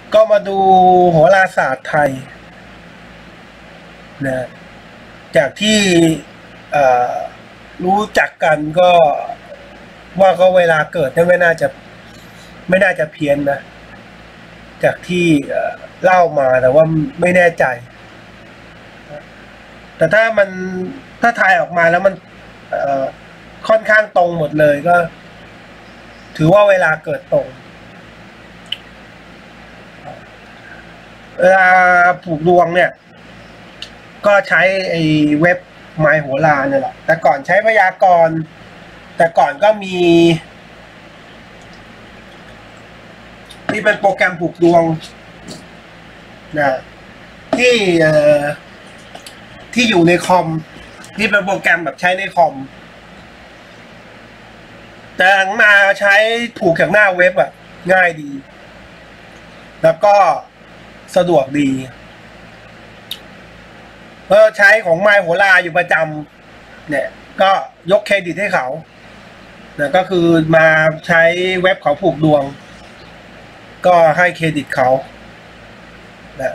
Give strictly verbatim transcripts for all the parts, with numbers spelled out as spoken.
ก็มาดูโหราศาสตร์ไทยนะจากที่รู้จักกันก็ว่าก็เวลาเกิดเนี่ยไม่น่าจะไม่น่าจะเพี้ยนนะจากที่เล่ามาแต่ว่าไม่แน่ใจแต่ถ้ามันถ้าทายออกมาแล้วมันค่อนข้างตรงหมดเลยก็ถือว่าเวลาเกิดตรงเวลาผูกดวงเนี่ยก็ใช้ไอ้เว็บไมโหราเนี่ยแหละแต่ก่อนใช้พยากรณ์แต่ก่อนก็มีที่เป็นโปรแกรมผูกดวงนะที่เอ่อที่อยู่ในคอมที่เป็นโปรแกรมแบบใช้ในคอมแต่หลังมาใช้ผูกจากหน้าเว็บอ่ะง่ายดีแล้วก็สะดวกดีเออใช้ของไมโหราอยู่ประจำเนี่ยก็ยกเครดิตให้เขาเนี่ยก็คือมาใช้เว็บเขาผูกดวงก็ให้เครดิตเขานะ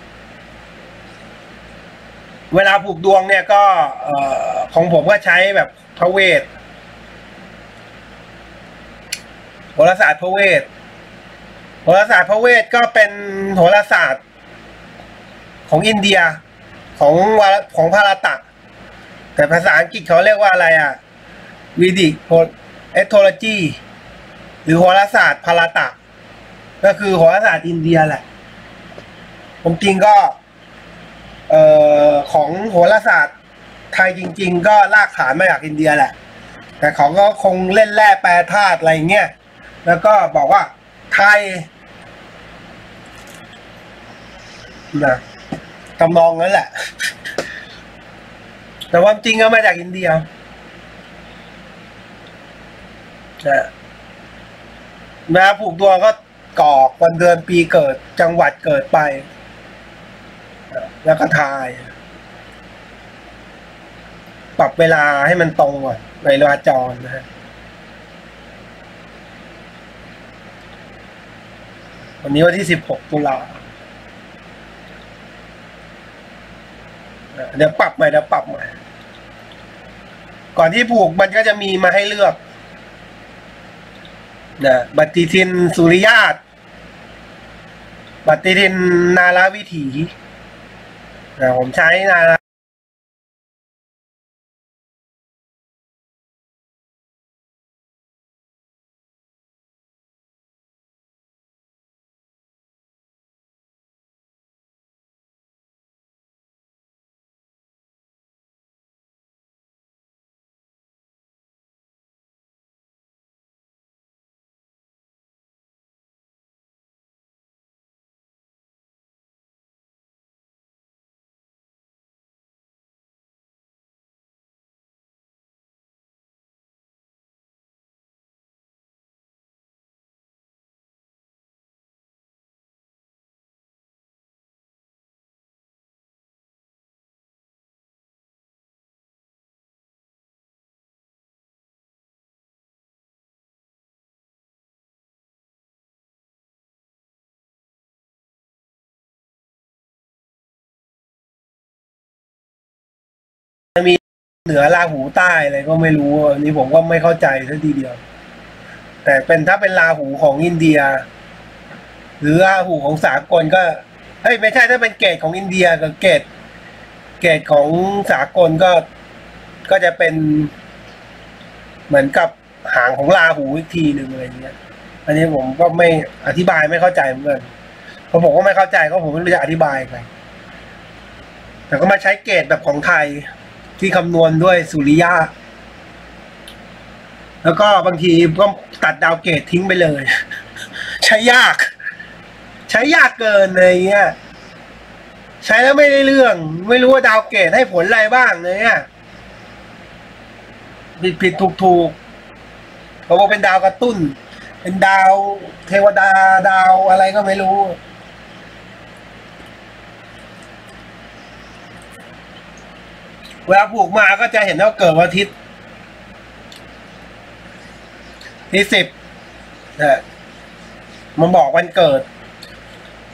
เวลาผูกดวงเนี่ยก็เอ่อของผมก็ใช้แบบพระเวทโหราศาสตร์พระเวทโหราศาสตร์พระเวทก็เป็นโหราศาสตร์ของอินเดียของของพาราตะแต่ภาษาอังกฤษเขาเรียกว่าอะไรอ่ะวีดิกเอสโทโลจีหรือโหราศาสตร์พาราตะก็คือโหราศาสตร์อินเดียแหละผมจริงก็เอ่อของโหราศาสตร์ไทยจริงๆก็ลากฐานมาจากอินเดียแหละแต่เขาก็คงเล่นแร่แปรธาตุอะไรเงี้ยแล้วก็บอกว่าไทยนะทำนองนั้นแหละแต่ความจริงก็มาจากอินเดียนะเวลาผูกดวงก็กรอกวันเดือนปีเกิดจังหวัดเกิดไปแล้วก็ทายปรับเวลาให้มันตรงก่อนในเวลาจรนะฮะวันนี้วันที่สิบหกตุลาเดี๋ยวปรับใหม่เดี๋ยวปรับใหม่ก่อนที่ผูกมันก็จะมีมาให้เลือกนะปฏิทินสุริยาตปฏิทินนาราวิถีนะผมใช้นารามีเหนือราหูใต้อะไรก็ไม่รู้อันนี้ผมก็ไม่เข้าใจซะทีเดียวแต่เป็นถ้าเป็นราหูของอินเดียหรือราหูของสากลก็เฮ้ยไม่ใช่ถ้าเป็นเกตของอินเดียกับเกตเกตของสากลก็ก็จะเป็นเหมือนกับหางของราหูอีกทีหนึ่งอะไรเงี้ยอันนี้ผมก็ไม่อธิบายไม่เข้าใจเหมือนกันเพราะผมก็ไม่เข้าใจก็ผมไม่รู้จะอธิบายไงแต่ก็มาใช้เกตแบบของไทยที่คำนวณด้วยสุริยะแล้วก็บางทีก็ตัดดาวเกตทิ้งไปเลยใช้ยากใช้ยากเกินอะไรเงี้ยใช้แล้วไม่ได้เรื่องไม่รู้ว่าดาวเกตให้ผลอะไรบ้างเนี่ยผิดผิดถูกถูกเพราะว่าเป็นดาวกระตุ้นเป็นดาวเทวดาดาวอะไรก็ไม่รู้เวลาผูกมาก็จะเห็นว่าเกิดวันอาทิตย์ที่สิบนะมันบอกวันเกิด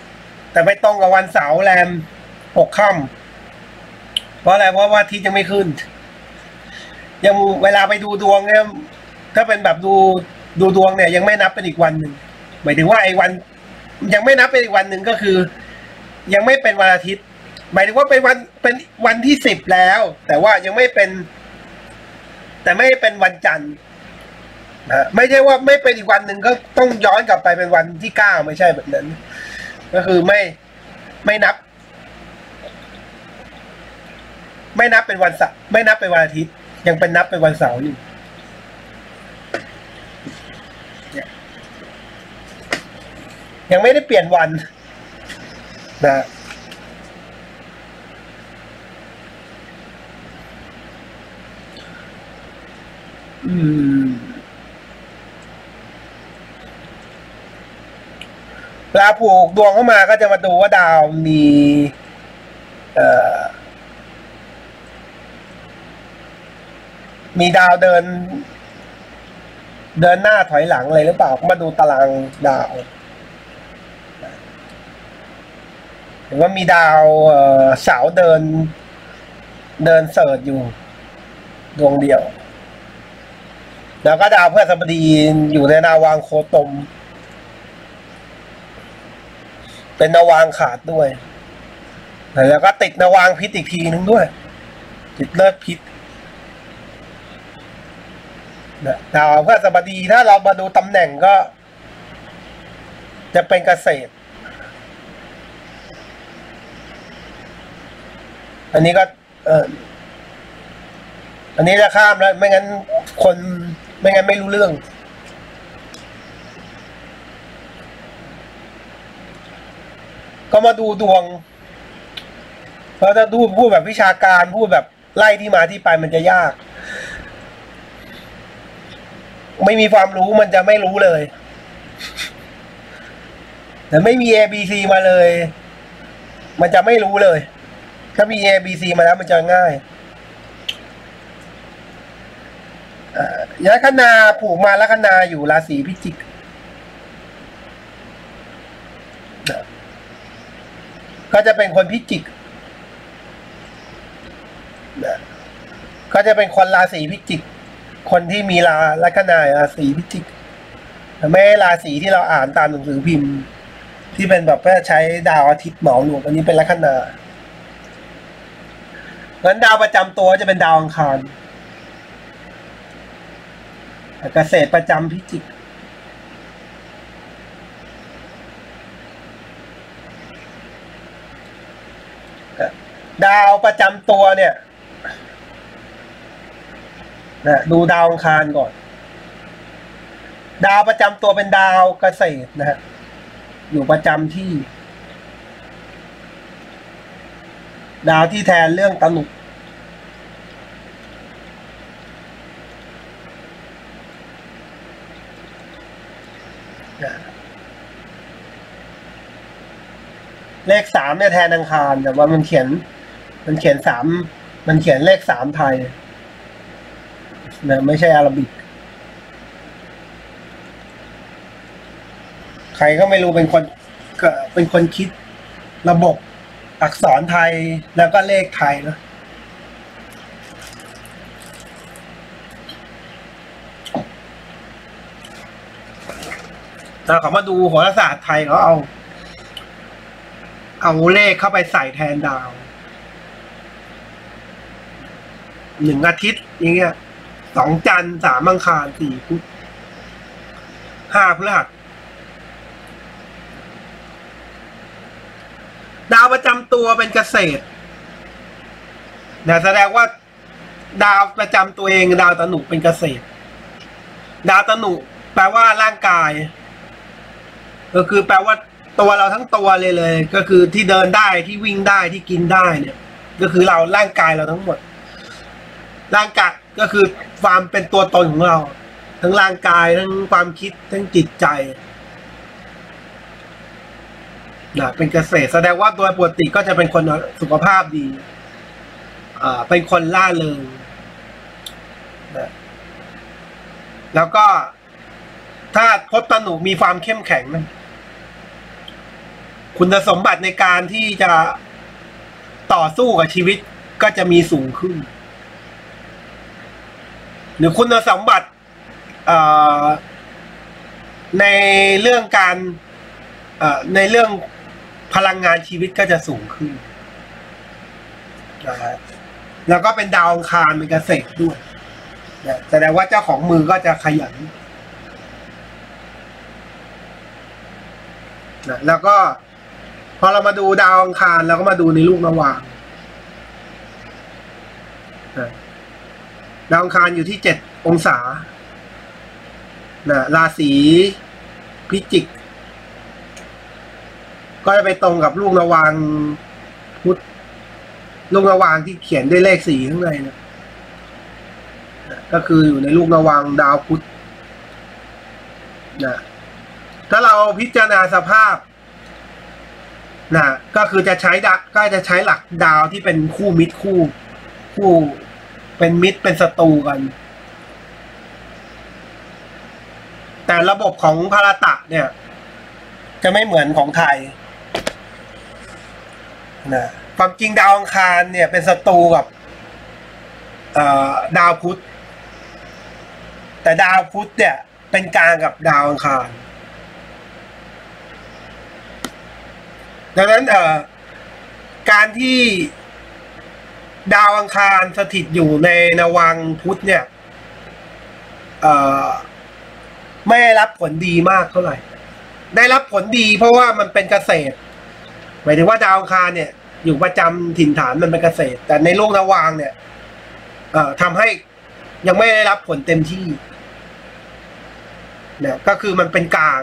แต่ไม่ตรงกับวันเสาร์แรมหกค่ำเพราะอะไรเพราะว่าอาทิตย์ยังไม่ขึ้นยังเวลาไปดูดวงเนี่ยถ้าเป็นแบบดูดูดวงเนี่ยยังไม่นับเป็นอีกวันหนึ่งหมายถึงว่าไอ้วันยังไม่นับเป็นอีกวันหนึ่งก็คือยังไม่เป็นวันอาทิตย์หมายถึงว่าเป็นวันเป็นวันที่สิบแล้วแต่ว่ายังไม่เป็นแต่ไม่เป็นวันจันทร์นะไม่ใช่ว่าไม่เป็นอีกวันหนึ่งก็ต้องย้อนกลับไปเป็นวันที่เก้าไม่ใช่แบบนั้นก็คือไม่ไม่นับไม่นับเป็นวันเสาร์ไม่นับเป็นวันอาทิตย์ยังเป็นนับเป็นวันเสาร์อยู่ยังไม่ได้เปลี่ยนวันนะอืมเวลาผูกดวงเข้ามาก็จะมาดูว่าดาวมีเอ่อมีดาวเดินเดินหน้าถอยหลังอะไรหรือเปล่ามาดูตารางดาวเห็นว่ามีดาวเสาเดินเดินเสิร์ชอยู่ดวงเดียวแล้วก็ดาวพฤหัสบดีอยู่ในนาวางโคตมเป็นนาวางขาดด้วยแล้วก็ติดนาวางพิษอีกทีนึงด้วยติดเลิกพิษดาวพฤหัสบดีถ้าเรามาดูตำแหน่งก็จะเป็นเกษตรอันนี้ก็เอออันนี้จะข้ามแล้วไม่งั้นคนไม่งั้นไม่รู้เรื่องก็มาดูดวงเพราะถ้าดูพูดแบบวิชาการพูดแบบไล่ที่มาที่ไปมันจะยากไม่มีความรู้มันจะไม่รู้เลยแต่ไม่มี A B C มาเลยมันจะไม่รู้เลยถ้ามี A B C มาแล้วมันจะง่ายลัคนาผูกมาลัคนาอยู่ราศีพิจิกก็จะเป็นคนพิจิกก็จะเป็นคนราศีพิจิกคนที่มีราลัคนาราศีพิจิกไม่ราศีที่เราอ่านตามหนังสือพิมพ์ที่เป็นแบบใช้ดาวอาทิตย์เหมารวมอันนี้เป็นลัคนางั้นดาวประจำตัวจะเป็นดาวอังคารเกษตรประจำพิจิกดาวประจำตัวเนี่ยนะดูดาวอังคารก่อนดาวประจำตัวเป็นดาวเกษตรนะฮะอยู่ประจำที่ดาวที่แทนเรื่องตนุเลขสามเนี่ยแทนอังคารแต่ว่ามันเขียนมันเขียนสามมันเขียนเลขสามไทยนะไม่ใช่อาราบิกใครก็ไม่รู้เป็นคนก็เป็นคนคิดระบบอักษรไทยแล้วก็เลขไทยนะถ้าเขามาดูโหราศาสตร์ไทยเขาเอาเอาเลขเข้าไปใส่แทนดาวหนึ่งอาทิตย์อย่างเงี้ยสองจันทร์สามอังคารสี่พุธห้าพฤหัสดาวประจำตัวเป็นเกษตรเนี่ยแสดงว่าดาวประจำตัวเองดาวตนุเป็นเกษตรดาวตนุแปลว่าร่างกายก็คือแปลว่าตัวเราทั้งตัวเลยเลยก็คือที่เดินได้ที่วิ่งได้ที่กินได้เนี่ยก็คือเราร่างกายเราทั้งหมดร่างกายก็คือความเป็นตัวตนของเราทั้งร่างกายทั้งความคิดทั้งจิตใจนะเป็นเกษตรแสดงว่าตัวปกติก็จะเป็นคนสุขภาพดีอ่าเป็นคนล่าเริงนะแล้วก็ถ้าพจน์ตนุมีความเข้มแข็งนะคุณสมบัติในการที่จะต่อสู้กับชีวิตก็จะมีสูงขึ้นหรือคุณสมบัติในเรื่องการในเรื่องพลังงานชีวิตก็จะสูงขึ้นนะฮะแล้วก็เป็นดาวอังคารเป็นเกษตรด้วยนะแสดงว่าเจ้าของมือก็จะขยันนะแล้วก็พอเรามาดูดาวอังคารเราก็มาดูในลูกนวางนะดาวอังคารอยู่ที่เจ็ดองศานะราศีพิจิกก็จะไปตรงกับลูกนวางพุธลูกนวางที่เขียนด้วยเลขสี่ข้างในนะก็คืออยู่ในลูกนวางดาวพุธนะถ้าเราพิจารณาสภาพนะก็คือจะใช้ดาก็จะใช้หลักดาวที่เป็นคู่มิตรคู่คู่เป็นมิตรเป็นศัตรูกันแต่ระบบของภารตะเนี่ยจะไม่เหมือนของไทยนะความจริงดาวอังคารเนี่ยเป็นศัตรูกับดาวพุธแต่ดาวพุธเนี่ยเป็นกลางกับดาวอังคารดังนั้นเอ่อการที่ดาวอังคารสถิตอยู่ในนวังพุธเนี่ยเอ่อไม่ได้รับผลดีมากเท่าไหร่ได้รับผลดีเพราะว่ามันเป็นเกษตรหมายถึงว่าดาวอังคารเนี่ยอยู่ประจำถิ่นฐานมันเป็นเกษตรแต่ในโลกนวางเนี่ยเอ่อทำให้ยังไม่ได้รับผลเต็มที่เนี่ยก็คือมันเป็นกลาง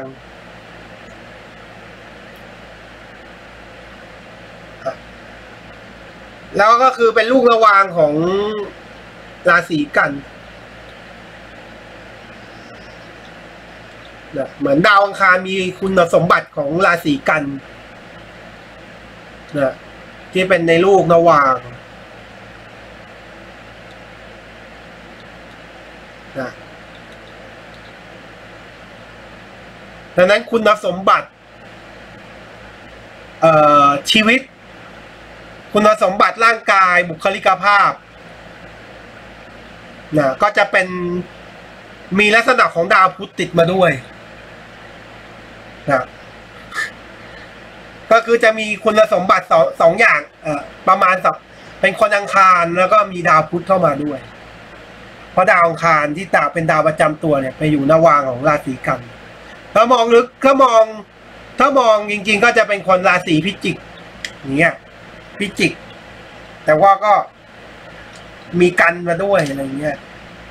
แล้วก็คือเป็นลูกระวางของราศีกันนะเหมือนดาวอังคารมีคุณสมบัติของราศีกันนะที่เป็นในลูกระวางนะดังนั้นคุณสมบัติเอ่อชีวิตคุณสมบัติร่างกายบุคลิกภาพนะก็จะเป็นมีลักษณะของดาวพุธติดมาด้วยนะก็คือจะมีคุณสมบัติสองสองอย่างเอ่อประมาณสองเป็นคนอังคารแล้วก็มีดาวพุธเข้ามาด้วยเพราะดาวอังคารที่ดาวเป็นดาวประจำตัวเนี่ยไปอยู่นวางของราศีกันถ้ามองลึกถ้ามองถ้ามองจริงๆก็จะเป็นคนราศีพิจิกอย่างเงี้ยพิจิกแต่ว่าก็มีกันมาด้วยอะไรเงี้ย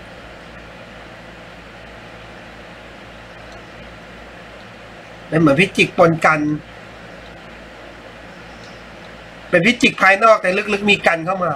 เป็นเหมือนพิจิกปนกันเป็นพิจิกภายนอกแต่ลึกๆมีกันเข้ามา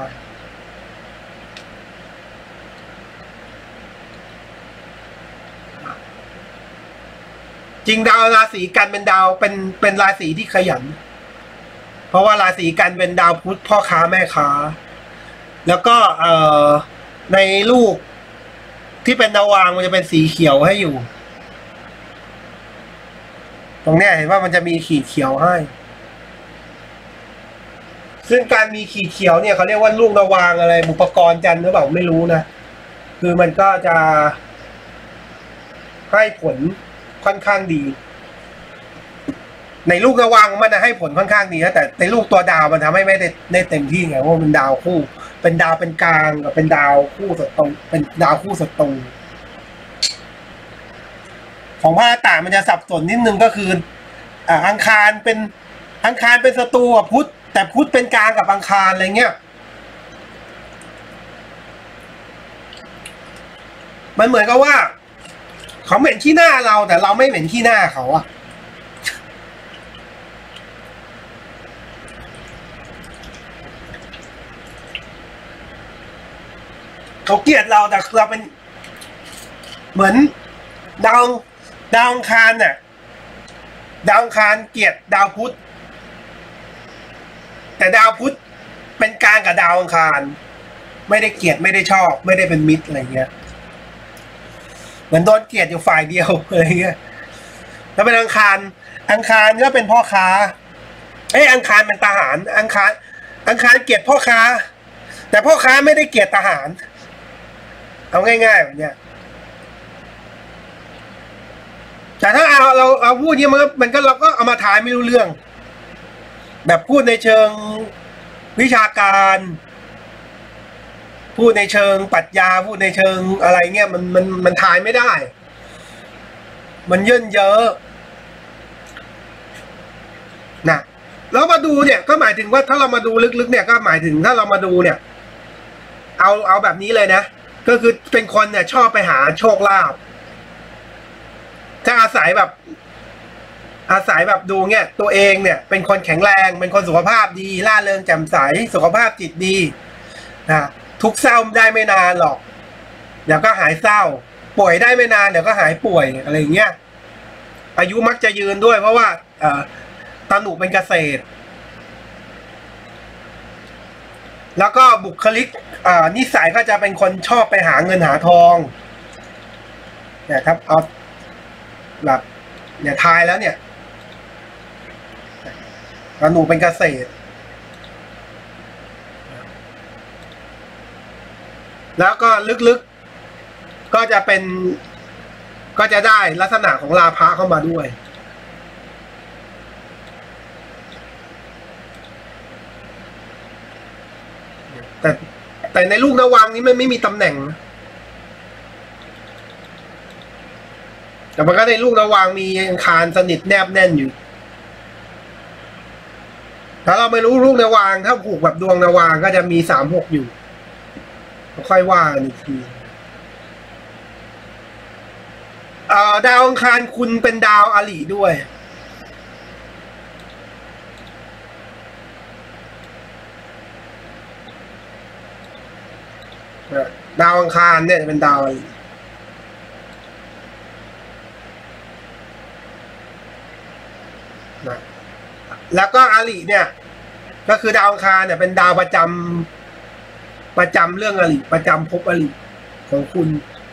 จริงดาวราศีกันเป็นดาวเป็นเป็นราศีที่ขยันเพราะว่าราศีกันเป็นดาวพุธพ่อค้าแม่ค้าแล้วก็เอ่อในลูกที่เป็นนวางมันจะเป็นสีเขียวให้อยู่ตรงเนี้ยเห็นว่ามันจะมีขีดเขียวให้ซึ่งการมีขีดเขียวเนี่ยเขาเรียกว่าลูกนวางอะไรบุปกรณ์จันทร์หรือเปล่าไม่รู้นะคือมันก็จะให้ผลค่อนข้างดีในลูกระวังมันจะให้ผลค่อนข้างดีนะแต่ในลูกตัวดาวมันทำให้ไม่ได้ได้เต็มที่ไงเพราะมันดาวคู่เป็นดาวเป็นกลางกับเป็นดาวคู่ศัตรูเป็นดาวคู่ศัตรูของภาคต่างมันจะสับสนนิดนึงก็คืออ่าอังคารเป็นอังคารเป็นศัตรูกับพุธแต่พุธเป็นกลางกับอังคารอะไรเงี้ยมันเหมือนกับว่าเขาเหม็นขี้หน้าเราแต่เราไม่เหม็นขี้หน้าเขาอะเขาเกลียดเราแต่เราเป็นเหมือนดาวดาวอังคารเนี่ยดาวอังคารเกลียดดาวพุธแต่ดาวพุธเป็นกลางกับดาวอังคารไม่ได้เกลียดไม่ได้ชอบไม่ได้เป็นมิตรอะไรเงี้ยเหมือนโดนเกลียดอยู่ฝ่ายเดียวอะไรเงี้ยแล้วเป็นอังคารอังคารก็เป็นพ่อค้าอ้อังคารเป็นทหารอังคารอังคารเกลียดพ่อค้าแต่พ่อค้าไม่ได้เกลียดทหารเอาง่ายๆแบบเนี้ยแต่ถ้าเอาเราเอาพูดเนี้ยมันมันก็เราก็เอามาถ่ายไม่รู้เรื่องแบบพูดในเชิงวิชาการพูดในเชิงปรัชญาพูดในเชิงอะไรเงี้ยมันมันมันถ่ายไม่ได้มันเยินเยอะนะแล้วมาดูเนี่ยก็หมายถึงว่าถ้าเรามาดูลึกๆเนี่ยก็หมายถึงถ้าเรามาดูเนี่ยเอาเอาแบบนี้เลยนะก็คือเป็นคนเนี่ยชอบไปหาโชคลาภถ้าอาศัยแบบอาศัยแบบดูเนี่ยตัวเองเนี่ยเป็นคนแข็งแรงเป็นคนสุขภาพดีร่าเริงแจ่มใสสุขภาพจิตดีนะทุกเศร้าได้ไม่นานหรอกเดี๋ยวก็หายเศร้าป่วยได้ไม่นานเดี๋ยวก็หายป่วยอะไรอย่างเงี้ยอายุมักจะยืนด้วยเพราะว่าเอ่อตาหนูเป็นเกษตรแล้วก็บุคลิกอ่านิสัยก็จะเป็นคนชอบไปหาเงินหาทองเนี่ยครับเอาแบบเนี่ยทายแล้วเนี่ยตาหนูเป็นเกษตรแล้วก็ลึกๆก็จะเป็นก็จะได้ลักษณะของลาภะเข้ามาด้วยแต่แต่ในลูกนวังนี้มันไม่มีตำแหน่งแต่มันก็ในลูกนวังมีอังคารสนิทแนบแน่นอยู่ถ้าเราไม่รู้ลูกนวังถ้าผูกแบบดวงนวังก็จะมีสามหกอยู่ค่อยว่ากันอีกทีดาวอังคารคุณเป็นดาวอริด้วยดาวอังคารเนี่ยเป็นดาวอรินะแล้วก็อริเนี่ยก็คือดาวอังคารเนี่ยเป็นดาวประจำประจำเรื่องอริประจำภพอริของคุณ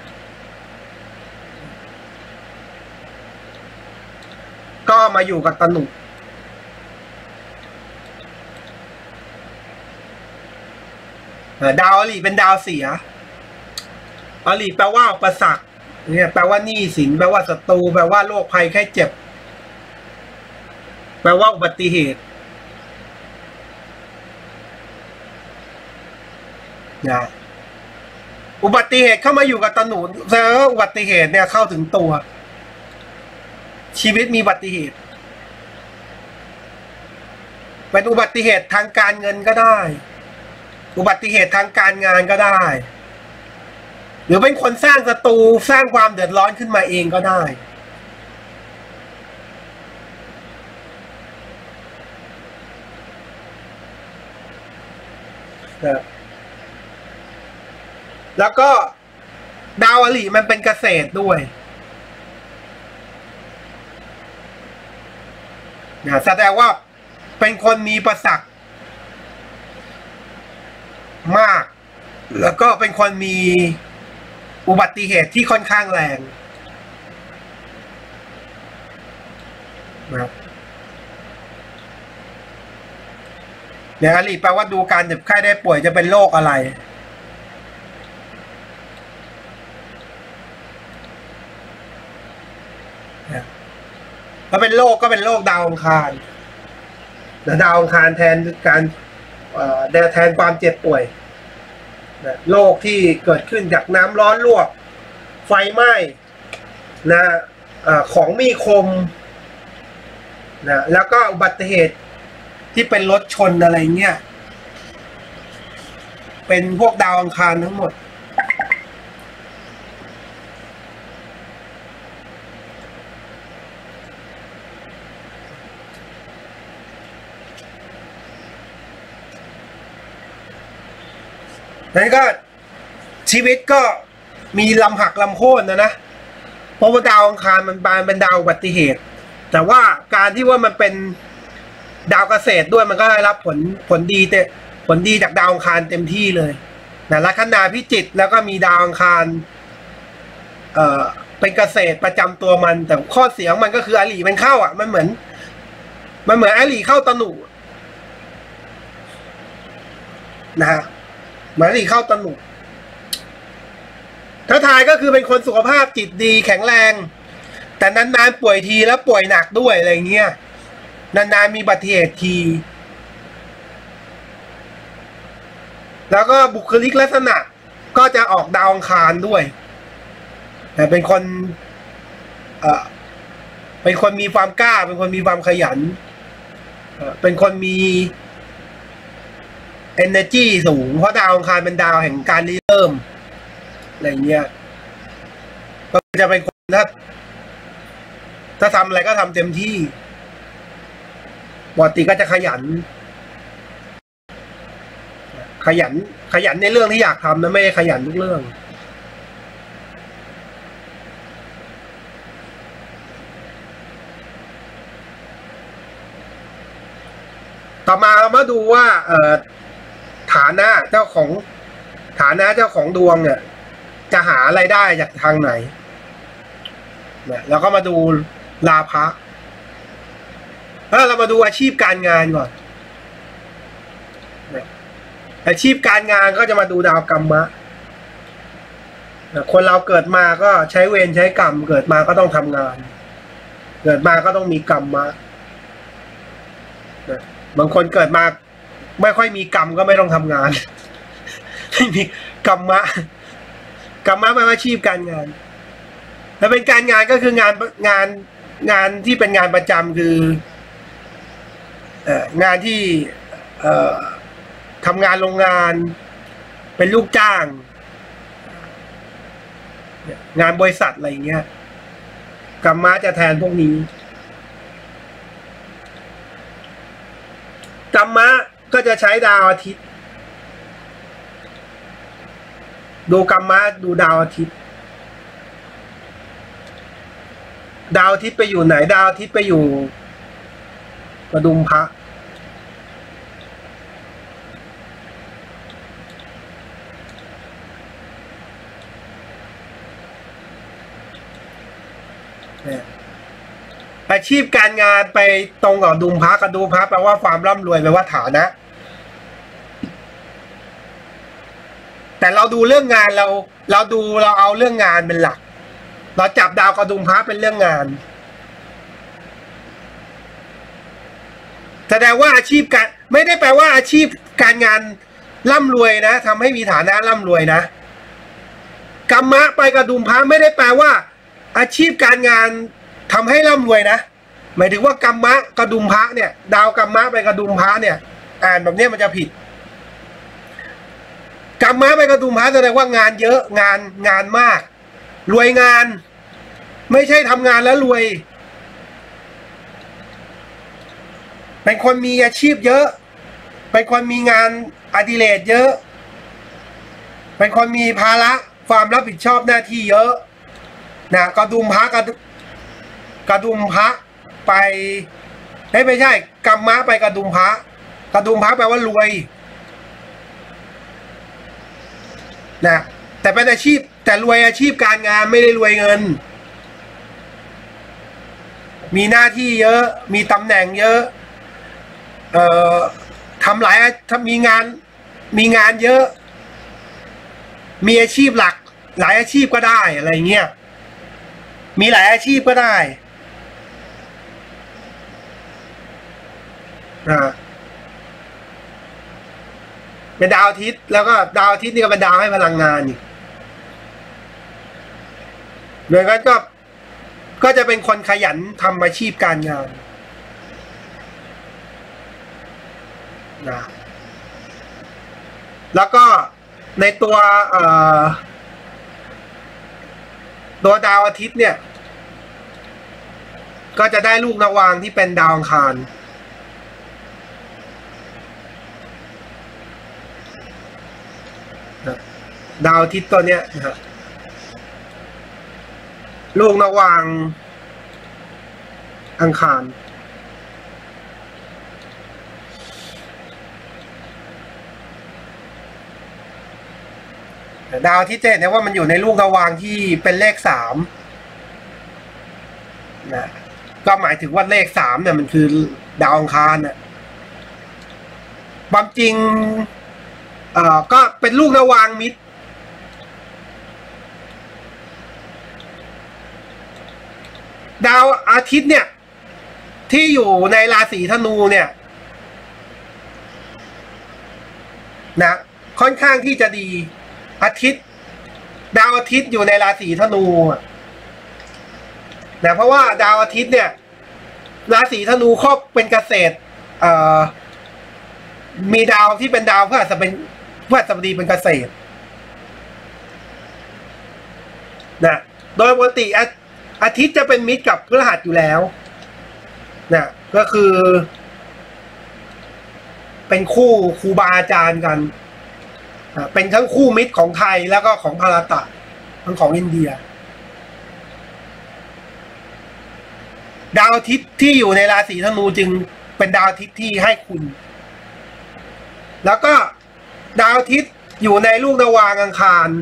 ก็มาอยู่กับตนุดาวอริเป็นดาวเสียอริแปลว่าอุปสรรคเนี่ยแปลว่าหนี้สินแปลว่าศัตรูแปลว่าโรคภัยไข้เจ็บแปลว่าอุบัติเหตุนะอุบัติเหตุเข้ามาอยู่กับตนุแสดงว่าอุบัติเหตุเนี่ยเข้าถึงตัวชีวิตมีอุบัติเหตุเป็นอุบัติเหตุทางการเงินก็ได้อุบัติเหตุทางการงานก็ได้หรือเป็นคนสร้างศัตรูสร้างความเดือดร้อนขึ้นมาเองก็ได้แล้วก็ดาวอริมันเป็นเกษตรด้วยนะแสดงว่าเป็นคนมีประสาทมากแล้วก็เป็นคนมีอุบัติเหตุที่ค่อนข้างแรงนะเนี่ยอริแปลว่าดูการเจ็บไข้ได้ป่วยจะเป็นโรคอะไรถ้าเป็นโรคก็เป็นโรคดาวอังคารดาวอังคารแทนการแทนความเจ็บป่วยโรคที่เกิดขึ้นจากน้ำร้อนลวกไฟไหม้นะของมีคมนะแล้วก็อุบัติเหตุที่เป็นรถชนอะไรเงี้ยเป็นพวกดาวอังคารทั้งหมดนั่นก็ชีวิตก็มีลำหักลำโค่นนะนะเพราะว่าดาวอังคารมันเป็นดาวอุบัติเหตุแต่ว่าการที่ว่ามันเป็นดาวเกษตรด้วยมันก็ได้รับผลผลดีแต่ผลดีจากดาวอังคารเต็มที่เลยนะลัคนาพิจิกแล้วก็มีดาวอังคารเอ่อเป็นเกษตรประจำตัวมันแต่ข้อเสียของมันก็คืออริมันเข้าอ่ะมันเหมือนมันเหมือนอริเข้าตนุนะฮะหมายถึงเข้าตนุถ้าทายก็คือเป็นคนสุขภาพจิตดีแข็งแรงแต่นานๆป่วยทีแล้วป่วยหนักด้วยอะไรเงี้ยนานๆมีอุบัติเหตุทีแล้วก็บุคลิกลักษณะก็จะออกดาวอังคารด้วยแต่เป็นคนเอ่อเป็นคนมีความกล้าเป็นคนมีความขยันเอ่อเป็นคนมี energy สูงเพราะดาวอังคารเป็นดาวแห่งการริเริ่มอะไรเงี้ยก็จะเป็นคนถ้าถ้าทำอะไรก็ทำเต็มที่ปกติก็จะขยันขยันขยันในเรื่องที่อยากทำนะไม่ได้ขยันทุกเรื่องต่อมาเรามาดูว่าเอ่อฐานะเจ้าของฐานะเจ้าของดวงเนี่ยจะหาอะไรได้จากทางไหนเนี่ยแล้วก็มาดูลาภะแล้วเรามาดูอาชีพการงานก่อนอาชีพการงานก็จะมาดูดาวกรรมะคนเราเกิดมาก็ใช้เวรใช้กรรมเกิดมาก็ต้องทำงานเกิดมาก็ต้องมีกรรมะบางคนเกิดมาไม่ค่อยมีกรรมก็ไม่ต้องทำงานไม่มีกรรมะกรรมะแปลว่าอาชีพการงานถ้าเป็นการงานก็คืองานงานงานที่เป็นงานประจำคือเอ่องานที่เอ่อทำงานโรงงานเป็นลูกจ้างงานบริษัทอะไรเงี้ยกรรมะจะแทนพวกนี้กรรมะก็จะใช้ดาวอาทิตย์ดูกรรมะดูดาวอาทิตย์ดาวอาทิตย์ไปอยู่ไหนดาวอาทิตย์ไปอยู่กระดุมพระอาชีพการงานไปตรงกับดุมพระกระดุมพระแปลว่าความร่ำรวยแปลว่าฐานะแต่เราดูเรื่องงานเราเราดูเราเอาเรื่องงานเป็นหลักเราจับดาวกระดุมพระเป็นเรื่องงานแสดงว่าอาชีพการไม่ได้แปลว่าอาชีพการงานร่ำรวยนะทำให้มีฐานะร่ำรวยนะกรรมะไปกระดุมพระไม่ได้แปลว่าอาชีพการงานทำให้ร่ำรวยนะหมายถึงว่ากรรมะกระดุมพระเนี่ยดาวกรรมะไปกระดุมพระเนี่ยอ่านแบบนี้มันจะผิดกรรมะไปกระดุมพระแสดงว่างานเยอะงานงานมากรวยงานไม่ใช่ทำงานแล้วรวยเป็นคนมีอาชีพเยอะเป็นคนมีงานอดิเรกเยอะเป็นคนมีภาระความรับผิดชอบหน้าที่เยอะนะกระดุมพระกระกระดุมพระไปไม่ใช่กรรมะไปกระดุมพระกระดุมพระแปลว่ารวยนะแต่เป็นอาชีพแต่รวยอาชีพการงานไม่ได้รวยเงินมีหน้าที่เยอะมีตำแหน่งเยอะเอ่อทำหลายถ้ามีงานมีงานเยอะมีอาชีพหลักหลายอาชีพก็ได้อะไรเงี้ยมีหลายอาชีพก็ได้อ่าเป็นดาวอาทิตย์แล้วก็ดาวอาทิตย์นี่ก็เป็นดาวให้พลังงานอีกโดยงั้นก็ก็จะเป็นคนขยันทำอาชีพการงานนะแล้วก็ในตัวเอ่อตัวดาวอาทิตย์เนี่ยก็จะได้ลูกนวางที่เป็นดาวอังคารดาวอาทิตย์ตัวเนี้ยนะฮะลูกนวางอังคารดาวอาทิตย์เนี่ยว่ามันอยู่ในลูกนวางที่เป็นเลขสามนะก็หมายถึงว่าเลขสามเนี่ยมันคือดาวอังคารน่ะความจริงเอ่อก็เป็นลูกนวางมิตรดาวอาทิตย์เนี่ยที่อยู่ในราศีธนูเนี่ยนะค่อนข้างที่จะดีอาทิตย์ดาวอาทิตย์อยู่ในราศีธนูนะเพราะว่าดาวอาทิตย์เนี่ยราศีธนูครอบเป็นเกษตรเอ่อมีดาวที่เป็นดาวพฤหัสเป็นพฤหัสบดีเป็นเกษตรนะโดยปกติอาทิตย์จะเป็นมิตรกับพฤหัสอยู่แล้วนะก็คือเป็นคู่ครูบาอาจารย์กันเป็นทั้งคู่มิตรของไทยแล้วก็ของภารตะทั้งของอินเดียดาวอาทิตย์ที่อยู่ในราศีธนูจึงเป็นดาวอาทิตย์ที่ให้คุณแล้วก็ดาวอาทิตย์อยู่ในลูกนวางอังคาร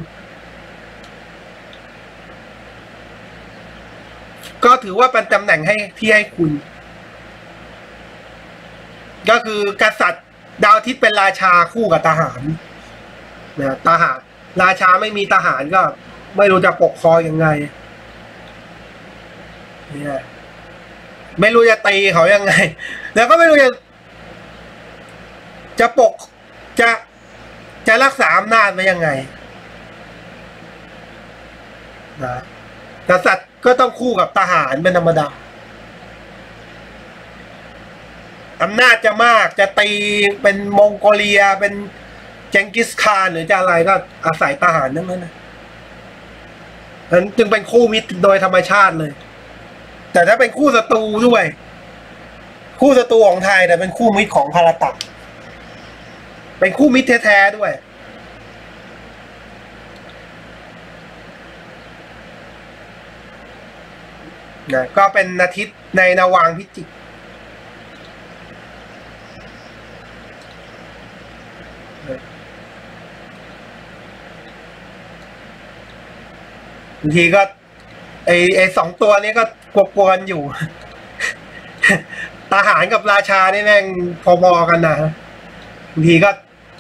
ก็ถือว่าเป็นตำแหน่งให้ที่ให้คุณก็คือกษัตริย์ดาวอาทิตย์เป็นราชาคู่กับทหารนะทหารราชาไม่มีทหารก็ไม่รู้จะปกครองยังไงเนี่ยไม่รู้จะตีเขายังไงแล้วก็ไม่รู้จะจะปกจะจะรักษาอำนาจไว้ยังไงนะกษัตริย์ก็ต้องคู่กับทหารเป็นธรรมดาอำนาจจะมากจะตีเป็นมองโกเลียเป็นเจงกิสข่านหรือจะอะไรก็อาศัยทหารนั่นนะนั้นจึงเป็นคู่มิตรโดยธรรมชาติเลยแต่ถ้าเป็นคู่ศัตรูด้วยคู่ศัตรูของไทยแต่เป็นคู่มิตรของภารตะเป็นคู่มิตรแท้ๆด้วยนะก็เป็นอาทิตย์ในนวางพิจิกบางทีก็ไอไอสองตัวนี้ก็กลัวๆกันอยู่ทหารกับราชานี่แม่งพอๆกันนะบางทีก็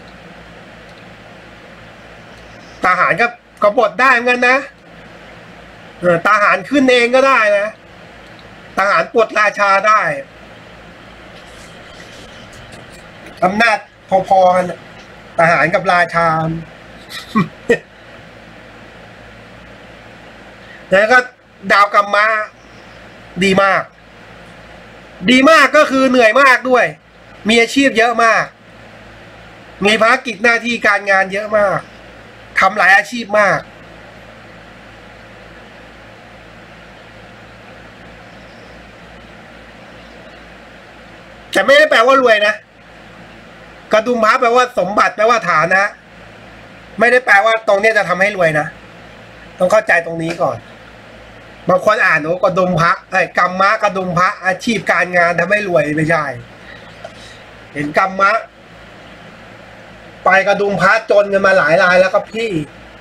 ทหารก็กบฏได้เหมือนกันนะเออทหารขึ้นเองก็ได้นะทหารปลดราชาได้อำนาจพอๆกันทหารกับราชาแล้วก็ดาวกัมมะดีมากดีมากก็คือเหนื่อยมากด้วยมีอาชีพเยอะมากมีภารกิจหน้าที่การงานเยอะมากทำหลายอาชีพมากแต่ไม่ได้แปลว่ารวยนะกระดุมพระแปลว่าสมบัติแปลว่าฐานะไม่ได้แปลว่าตรงนี้จะทำให้รวยนะต้องเข้าใจตรงนี้ก่อนบางคนอ่านโอ้กระดุมพระไอ้กัมมะกระดุมพระอาชีพการงานทำให้รวยไม่ใช่เห็นกัมมะไปกระดุมพระจนกันมาหลายรายแล้วก็พี่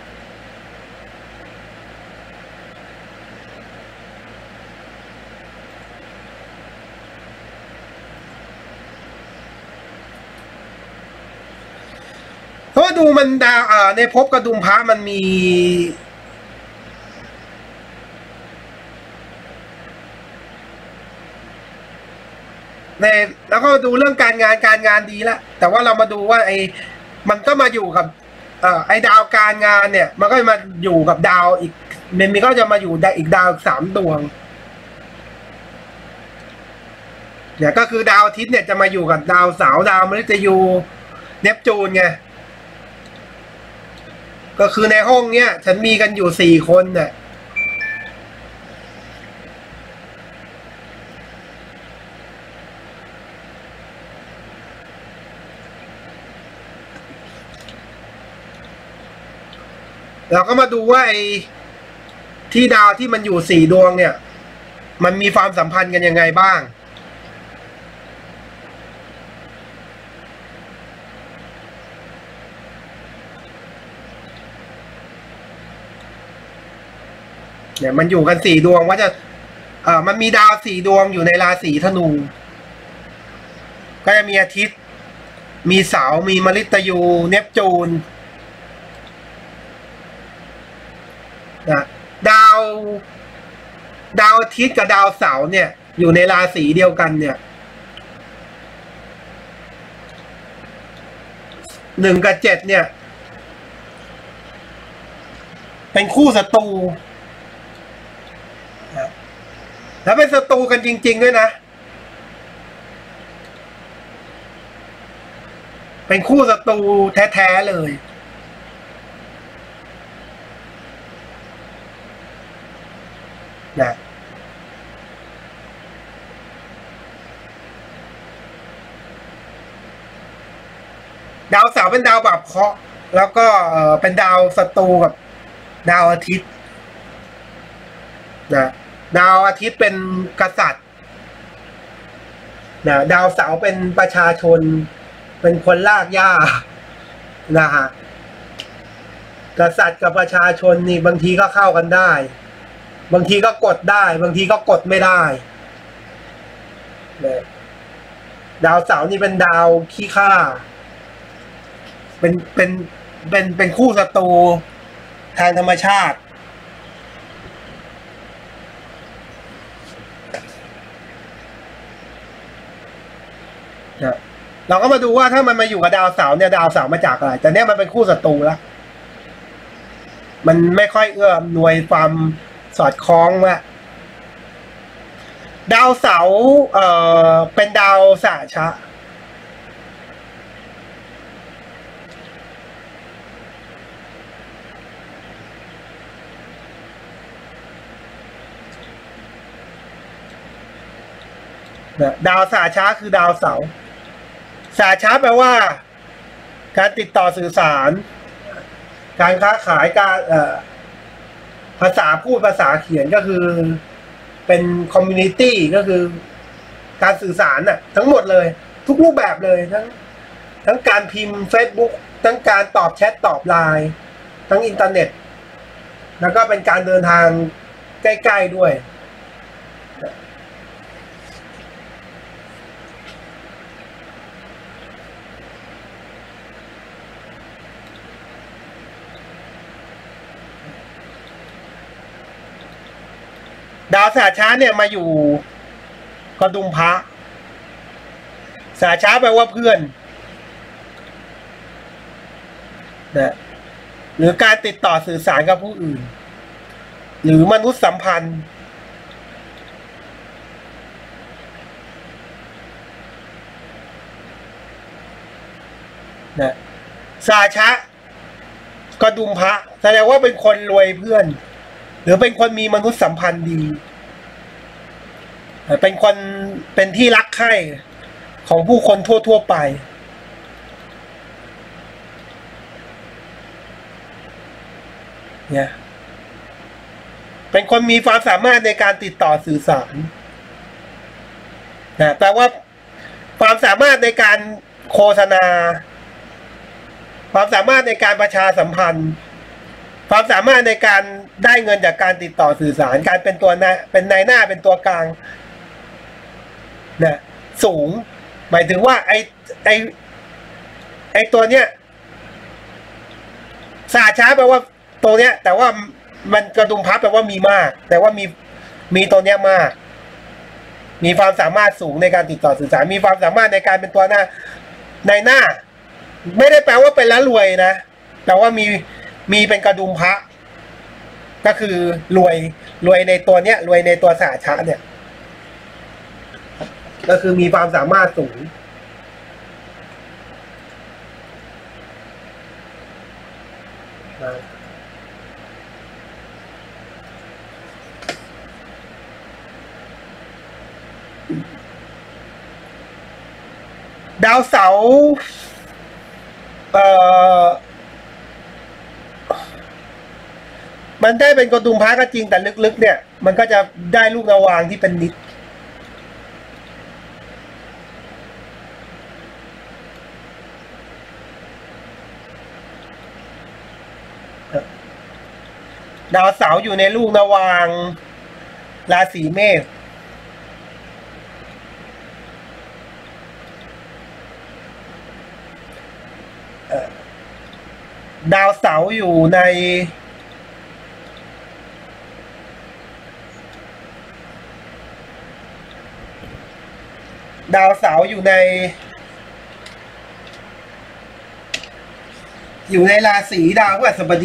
เพราะดูมันดาวอ่าในภพกระดุมพระมันมีในแล้วก็ดูเรื่องการงานการงานดีแล้วแต่ว่าเรามาดูว่าไอ้มันก็มาอยู่กับเอ่อไอ้ดาวการงานเนี่ยมันก็มาอยู่กับดาวอีกมันมีก็จะมาอยู่อีกดาวสามดวงเนี่ยก็คือดาวอาทิตย์เนี่ยจะมาอยู่กับดาวเสาร์ดาวมฤตยูเนปจูนไงก็คือในห้องเนี้ยฉันมีกันอยู่สี่คนเนี่ยเราก็มาดูว่าไอ้ที่ดาวที่มันอยู่สี่ดวงเนี่ยมันมีความสัมพันธ์กันยังไงบ้างเนี่ยมันอยู่กันสี่ดวงว่าจะเอ่อมันมีดาวสี่ดวงอยู่ในราศีธนูก็จะมีอาทิตย์มีเสาร์มีมฤตยูเนปจูนนะดาวดาวอาทิตย์กับดาวเสาร์เนี่ยอยู่ในราศีเดียวกันเนี่ยหนึ่งกับเจ็ดเนี่ยเป็นคู่ศัตรูแล้วเป็นศัตรูกันจริงๆด้วยนะเป็นคู่ศัตรูแท้ๆเลยนะดาวเสาร์เป็นดาวบาปเคราะห์แล้วก็เป็นดาวศัตรูกับดาวอาทิตย์นะดาวอาทิตย์เป็นกษัตริย์นะดาวเสาร์เป็นประชาชนเป็นคนลากหญ้านะฮะกษัตริย์กับประชาชนนี่บางทีก็เข้ากันได้บางทีก็กดได้บางทีก็กดไม่ได้นะดาวเสาร์นี่เป็นดาวขี้ข้าเป็นเป็นเป็นเป็นคู่ศัตรูทางธรรมชาตินะเราก็มาดูว่าถ้ามันมาอยู่กับดาวเสาร์เนี่ยดาวเสาร์มาจากอะไรแต่เนี่ยมันเป็นคู่ศัตรูแล้วมันไม่ค่อยเอื้ออำนวยความสอดคล้องว่าดาวเสาร์เอ่อเป็นดาวสาชะดาวสาช้าคือดาวเสาร์สาช้าแปลว่าการติดต่อสื่อสารการค้าขายการเอ่อภาษาพูดภาษาเขียนก็คือเป็นคอมมูนิตี้ก็คือการสื่อสารน่ะทั้งหมดเลยทุกรูปแบบเลยทั้งทั้งการพิมพ์ Facebook ทั้งการตอบแชทตอบไลน์ทั้งอินเทอร์เน็ตแล้วก็เป็นการเดินทางใกล้ๆด้วยดาวสาช้าเนี่ยมาอยู่กระดุมพระสาช้าแปลว่าเพื่อนนะหรือการติดต่อสื่อสารกับผู้อื่นหรือมนุษยสัมพันธ์นะสาช้ากระดุมพระแสดงว่าเป็นคนรวยเพื่อนหรือเป็นคนมีมนุษยสัมพันธ์ดีเป็นคนเป็นที่รักใคร่ของผู้คนทั่วๆไปเนี่ยเป็นคนมีความสามารถในการติดต่อสื่อสารนะแปลว่าความสามารถในการโฆษณาความสามารถในการประชาสัมพันธ์ความสามารถในการได้เงินจากการติดต่อสื่อสารการเป็นตัวหน้าเป็นนายหน้าเป็นตัวกลางนะสูงหมายถึงว่าไอไอไอตัวเนี้ยสาช้าแปลว่าตัวเนี้ยแต่ว่ามันกระดุมพับแปลว่ามีมากแต่ว่ามีมีตัวเนี้ยมากมีความสามารถสูงในการติดต่อสื่อสารมีความสามารถในการเป็นตัวหน้านายหน้าไม่ได้แปลว่าเป็นแล้วรวยนะแต่ว่ามีมีเป็นกระดุมพระก็คือรวยรวยในตัวเนี้ยรวยในตัวสาชะเนี่ยก็คือมีความสามารถสูงดาวเสาร์เอ่อมันได้เป็นกระดุมพระก็จริงแต่ลึกๆเนี่ยมันก็จะได้ลูกนาวางที่เป็นนิดดาวเสาร์อยู่ในลูกนาวางราศีเมษดาวเสาร์อยู่ในดาวเสาร์อยู่ในอยู่ในราศีดาวพฤหัสบดี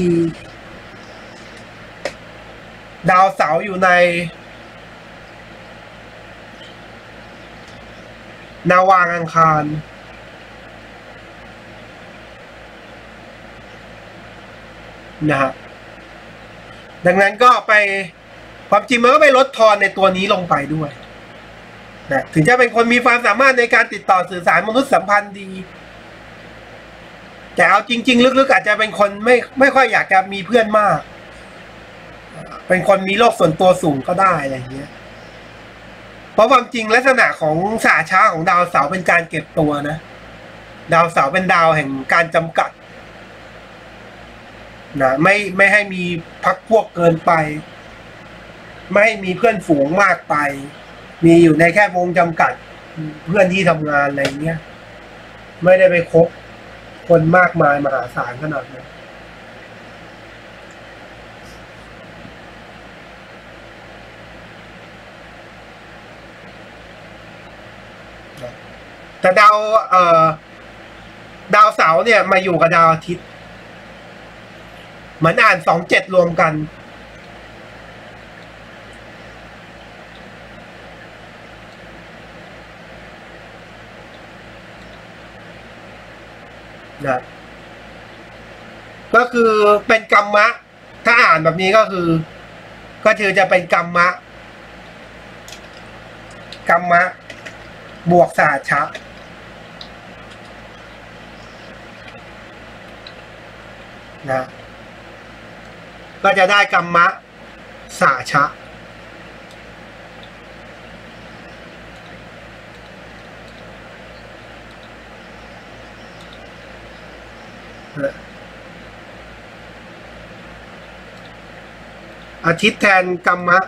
ดาวเสาร์อยู่ในนาวางอังคารนะฮะดังนั้นก็ไปความจริงมันก็ไปลดทอนในตัวนี้ลงไปด้วยนะถึงจะเป็นคนมีความสามารถในการติดต่อสื่อสารมนุษยสัมพันธ์ดีแต่เอาจริงๆลึกๆอาจจะเป็นคนไม่ไม่ค่อยอยากจะมีเพื่อนมากเป็นคนมีโลกส่วนตัวสูงก็ได้อะไรอย่างเงี้ยเพราะความจริงลักษณะของสาช้าของดาวเสาร์เป็นการเก็บตัวนะดาวเสาร์เป็นดาวแห่งการจำกัดนะไม่ไม่ให้มีพรรคพวกเกินไปไม่ให้มีเพื่อนฝูงมากไปมีอยู่ในแค่วงจำกัดเพื่อนที่ทำงานอะไรเงี้ยไม่ได้ไปคบคนมากมายมหาศาลขนาดนั้นแต่ดาวเอ่อดาวเสาร์เนี่ยมาอยู่กับดาวอาทิตย์เหมือนอ่านสองเจ็ดรวมกันนะก็คือเป็นกรรมะถ้าอ่านแบบนี้ก็คือก็คือจะเป็นกรรมะกรรมะบวกสาชะนะก็จะได้กรรมะสาชะอาทิตย์แทนกรรมะ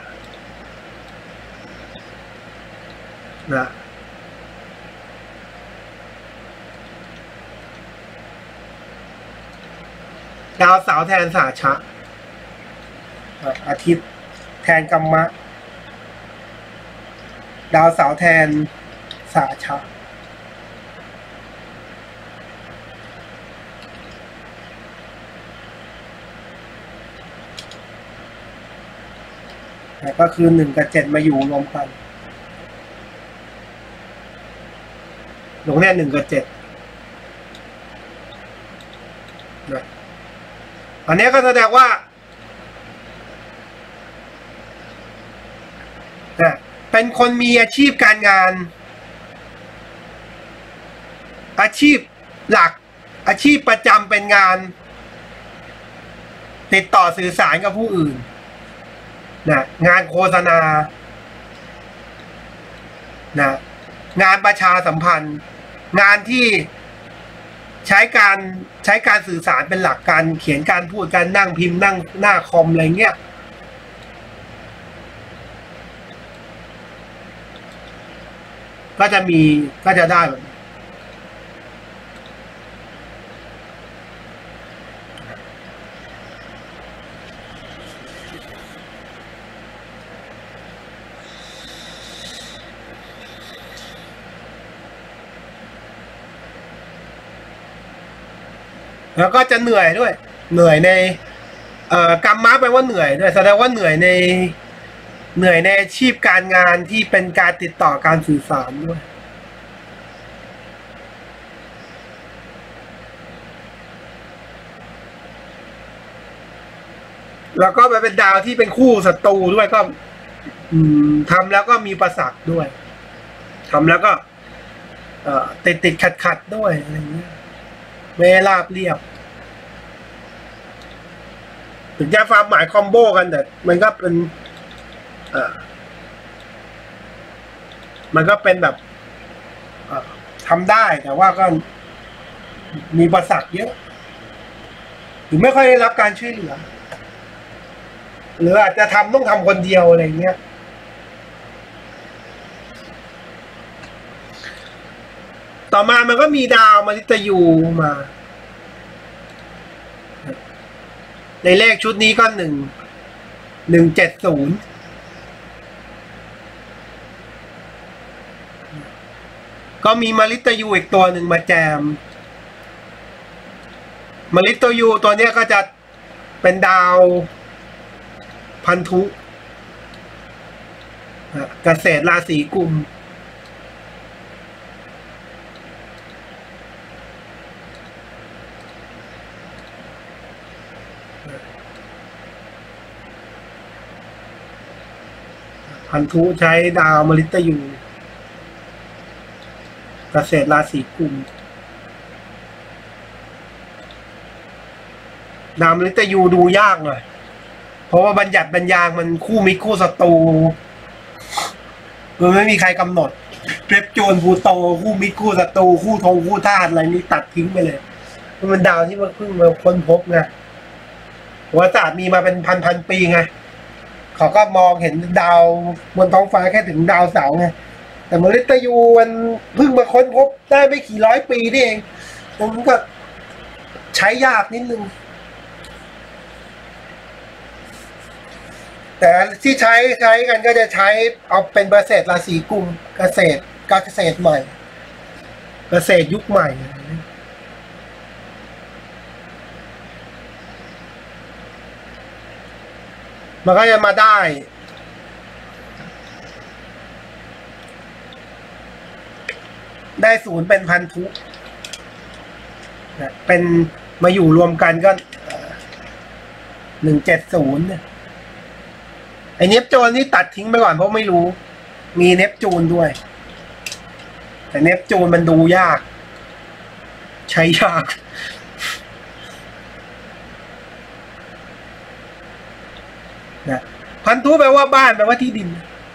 นะดาวเสาร์แทนสาชะอาทิตย์แทนกรรมะดาวเสาร์แทนสาชะก็คือหนึ่งกับเจ็ดมาอยู่รวมกันลงแน่หนึ่งกับเจ็ดนะอันนี้ก็แสดงว่าเป็นคนมีอาชีพการงานอาชีพหลักอาชีพประจำเป็นงานติดต่อสื่อสารกับผู้อื่นนะงานโฆษณานะงานประชาสัมพันธ์งานที่ใช้การใช้การสื่อสารเป็นหลักการเขียนการพูดการนั่งพิมพ์นั่งหน้าคอมอะไรเงี้ยก็จะมีก็จะได้แบบแล้วก็จะเหนื่อยด้วยเหนื่อยในเอ่อกรรมะแปลว่าเหนื่อยด้วยแสดงว่าเหนื่อยในเหนื่อยในอาชีพการงานที่เป็นการติดต่อการสื่อสารด้วยแล้วก็เป็นดาวที่เป็นคู่ศัตรูด้วยก็อืมทำแล้วก็มีประสักด้วยทำแล้วก็เอ่อติดติดขัดขัดด้วยอะไรอย่างเงี้ยไม่ราบเรียบถึงจะความหมายคอมโบกันแต่มันก็เป็นเอ่อมันก็เป็นแบบทำได้แต่ว่าก็มีประสักเยอะหรือไม่ค่อยได้รับการช่วยเหลือหรืออาจจะทำต้องทำคนเดียวอะไรเงี้ยต่อมามันก็มีดาวมฤตยูมาในเลขชุดนี้ก็หนึ่งหนึ่งเจ็ดศูนย์ก็มีมาริตยูอีกตัวหนึ่งมาแจมมาริตยูตัวเนี้ยก็จะเป็นดาวพันธุเกษตรราศีกุมพันธุใช้ดาวมฤตยูเกษตรราศีกุมดาวมฤตยูดูยากหน่อยเพราะว่าบัญญัติบัญญังมันคู่มิตรคู่ศัตรูมันไม่มีใครกำหนดเรปโจนพูโตคู่มิตรคู่ศัตรูคู่ธงคู่ธาตุอะไรนี้ตัดทิ้งไปเลยมันเป็นดาวที่เพิ่งมาค้นพบไงหัวศาสตร์มีมาเป็นพันพันปีไงเขาก็มองเห็นดาวบนท้องฟ้าแค่ถึงดาวเสาร์ไงแต่มฤตยูมันเพิ่งมาค้นพบได้ไม่กี่ร้อยปีนี่เองมันก็ใช้ยากนิดนึงแต่ที่ใช้ใช้กันก็จะใช้เอาเป็นเกษตรราศีกุมเกษตรการเกษตรใหม่เกษตรยุคใหม่มันก็จะมาได้ได้ศูนย์เป็นพันธุเป็นมาอยู่รวมกันก็หนึ่งเจ็ดศูนย์เนี่ยไอเนปจูนนี่ตัดทิ้งไปก่อนเพราะไม่รู้มีเนปจูนด้วยแต่เนปจูนมันดูยากใช้ยากนะพันธุแปลว่าบ้านแปลว่าที่ดิน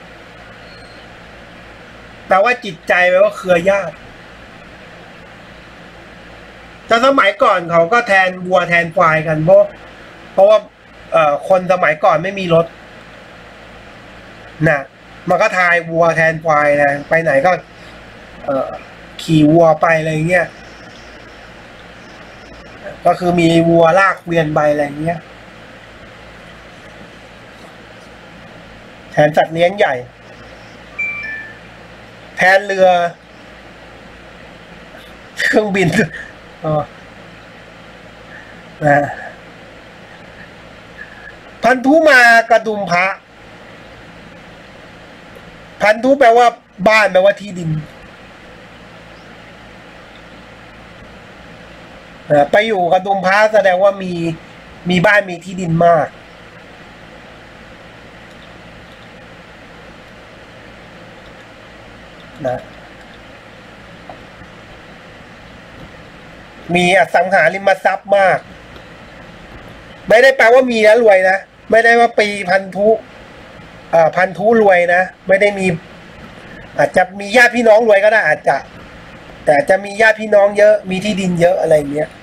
แปลว่าจิตใจแปลว่าเครือญาติแต่สมัยก่อนเขาก็แทนวัวแทนควายกันเพราะเพราะว่าเอ่อคนสมัยก่อนไม่มีรถนะมันก็ทายวัวแทนควายนะไปไหนก็เอ่อขี่วัวไปอะไรเงี้ยก็คือมีวัวลากเวียนไปอะไรเงี้ยแทนสัตว์เลี้ยงใหญ่แทนเรือเครื่องบินอ๋อนะพันธุมากระดุมพระพันธุแปลว่าบ้านแปลว่าที่ดินไปอยู่กระดุมพระแสดงว่ามีมีบ้านมีที่ดินมากนะมีอสังหาริมทรัพย์มากไม่ได้แปลว่ามีแล้วรวยนะไม่ได้ว่าปีพันธุอ่าพันธุรวยนะไม่ได้มีอาจจะมีญาติพี่น้องรวยก็ได้อาจจะแต่จะมีญาติพี่น้องเยอะมีที่ดินเยอะอะไรเงี้ย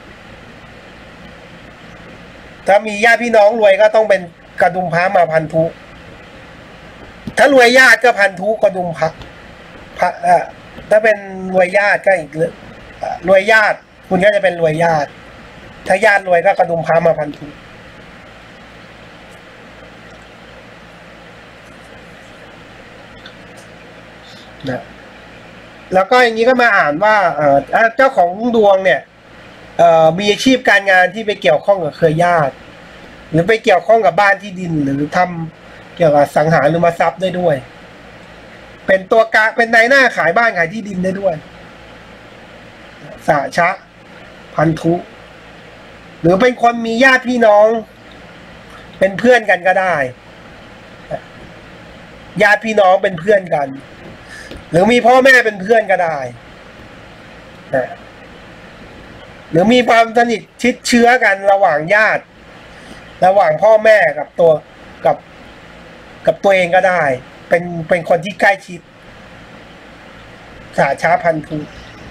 ถ้ามีญาติพี่น้องรวยก็ต้องเป็นกระดุมพระมาพันธุถ้ารวยญาติก็พันธุกระดุมพระพระอ่าถ้าเป็นรวยญาติก็อีกเรื่องรวยญาติคุณก็จะเป็นรวยญาติถ้าญาติรวยก็กระดุมพระมาพันธุนะแล้วก็อย่างนี้ก็มาอ่านว่าเจ้าของดวงเนี่ยมีอาชีพการงานที่ไปเกี่ยวข้องกับเครือญาติหรือไปเกี่ยวข้องกับบ้านที่ดินหรือทำเกี่ยวกับสังหาริมทรัพย์ได้ด้วยเป็นตัวกลางเป็นนายหน้าขายบ้านขายที่ดินได้ด้วยสาชะพันธุหรือเป็นคนมีญาติพี่น้องเป็นเพื่อนกันก็ได้ญาติพี่น้องเป็นเพื่อนกันหรือมีพ่อแม่เป็นเพื่อนก็ได้หรือมีความสนิทชิดเชื้อกันระหว่างญาติระหว่างพ่อแม่กับตัวกับกับตัวเองก็ได้เป็นเป็นคนที่ใกล้ชิดสาชาพันธุ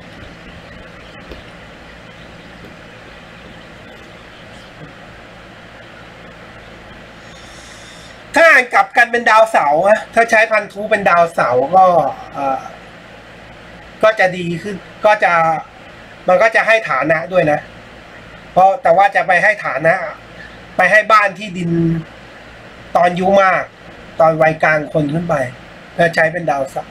ถ้าอ่านกลับกันเป็นดาวเสาร์นะถ้าใช้พันธุเป็นดาวเสาร์ก็ก็จะดีขึ้นก็จะมันก็จะให้ฐานะด้วยนะเพราะแต่ว่าจะไปให้ฐานะไปให้บ้านที่ดินตอนอายุมากตอนวัยกลางคนขึ้นไปแล้วใช้เป็นดาวเสาร์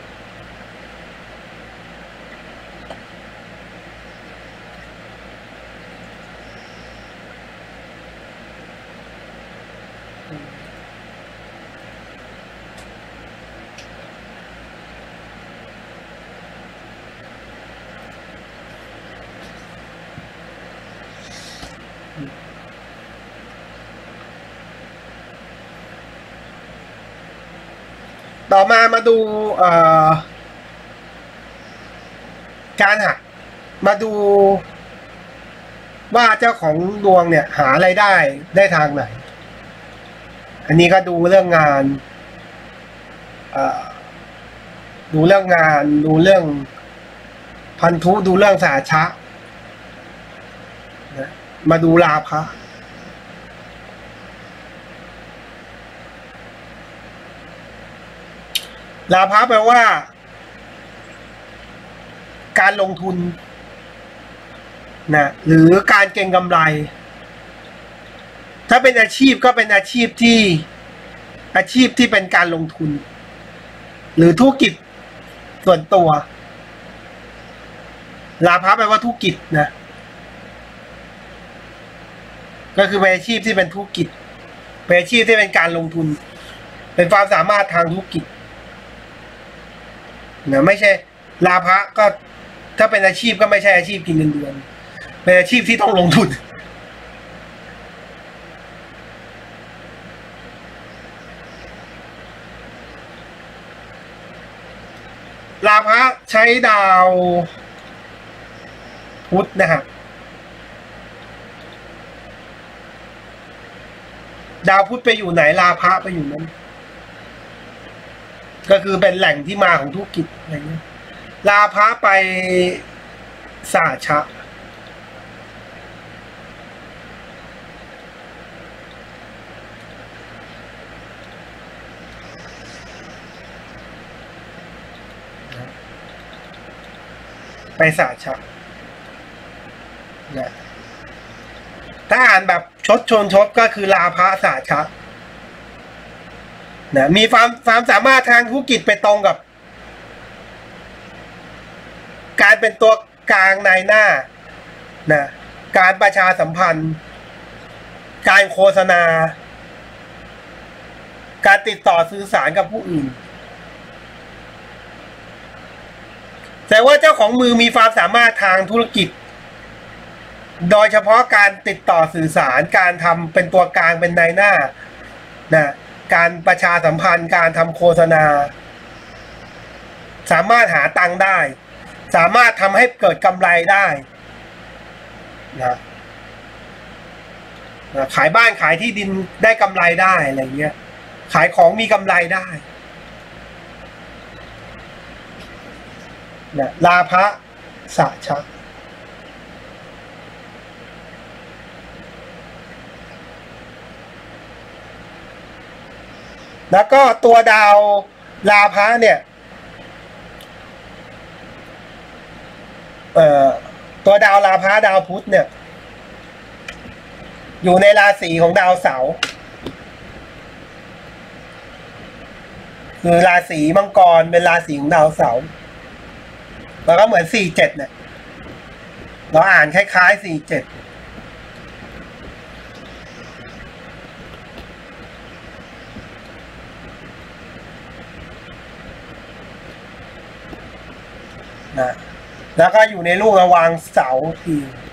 ต่อมามาดูการหามาดูว่าเจ้าของดวงเนี่ยหารายได้ได้ทางไหนอันนี้ก็ดูเรื่องงานดูเรื่องงานดูเรื่องพันธุดูเรื่องสาชะมาดูลาภะลาภะแปลว่าการลงทุนนะหรือการเก็งกำไรถ้าเป็นอาชีพก็เป็นอาชีพที่อาชีพที่เป็นการลงทุนหรือธุรกิจส่วนตัวลาภะแปลว่าธุรกิจนะก็คือเป็นอาชีพที่เป็นธุรกิจเป็นอาชีพที่เป็นการลงทุนเป็นความสามารถทางธุรกิจนะไม่ใช่ลาภะก็ถ้าเป็นอาชีพก็ไม่ใช่อาชีพกินเงินเดือนเป็นอาชีพที่ต้องลงทุนลาภะใช้ดาวพุธนะครับดาวพุธไปอยู่ไหนลาภะไปอยู่นั้นก็คือเป็นแหล่งที่มาของธุรกิจอะไรเงี้ยลาภะไปสาชะไปสาชะนะถ้าอ่านแบบชดชนชดก็คือลาภะสาชะนะมีความความสามารถทางธุรกิจไปตรงกับการเป็นตัวกลางในหน้านะการประชาสัมพันธ์การโฆษณาการติดต่อสื่อสารกับผู้อื่นแต่ว่าเจ้าของมือมีความสามารถทางธุรกิจโดยเฉพาะการติดต่อสื่อสารการทำเป็นตัวกลางเป็นนายหน้านะการประชาสัมพันธ์การทำโฆษณาสามารถหาตังค์ได้สามารถทำให้เกิดกำไรได้นะขายบ้านขายที่ดินได้กำไรได้อะไรเงี้ยขายของมีกำไรได้นะลาภะสาชะแล้วก็ตัวดาวลาภะเนี่ยเอ่อตัวดาวลาภะดาวพุธเนี่ยอยู่ในราศีของดาวเสาร์คือราศีมังกรเป็นราศีของดาวเสาร์แล้วก็เหมือนสี่เจ็ดเนี่ยเราอ่านคล้ายๆสี่เจ็ดนะแล้วก็อยู่ในลูกระวางเสาที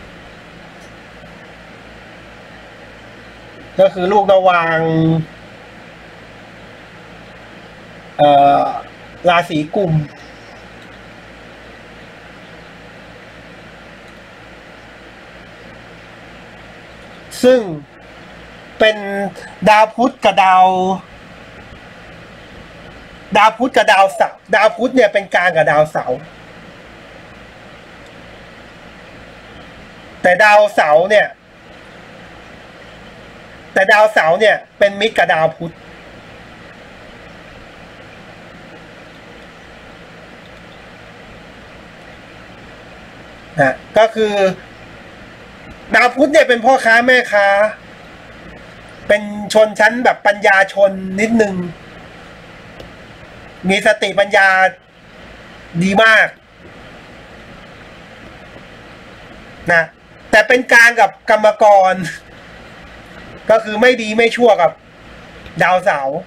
ก็คือลูกระวางเอ่อราศีกุมซึ่งเป็นดาวพุธกับดาวดาวพุธกับดาวเสาร์ดาวพุธเนี่ยเป็นกลางกับดาวเสาร์แต่ดาวเสาร์เนี่ยแต่ดาวเสาร์เนี่ยเป็นมิตรกับดาวพุธนะก็คือดาวพุธเนี่ยเป็นพ่อค้าแม่ค้าเป็นชนชั้นแบบปัญญาชนนิดนึงมีสติปัญญาดีมากนะแต่เป็นกลางกับกรรมกรก็คือไม่ดีไม่ชั่วกับดาวเสาร์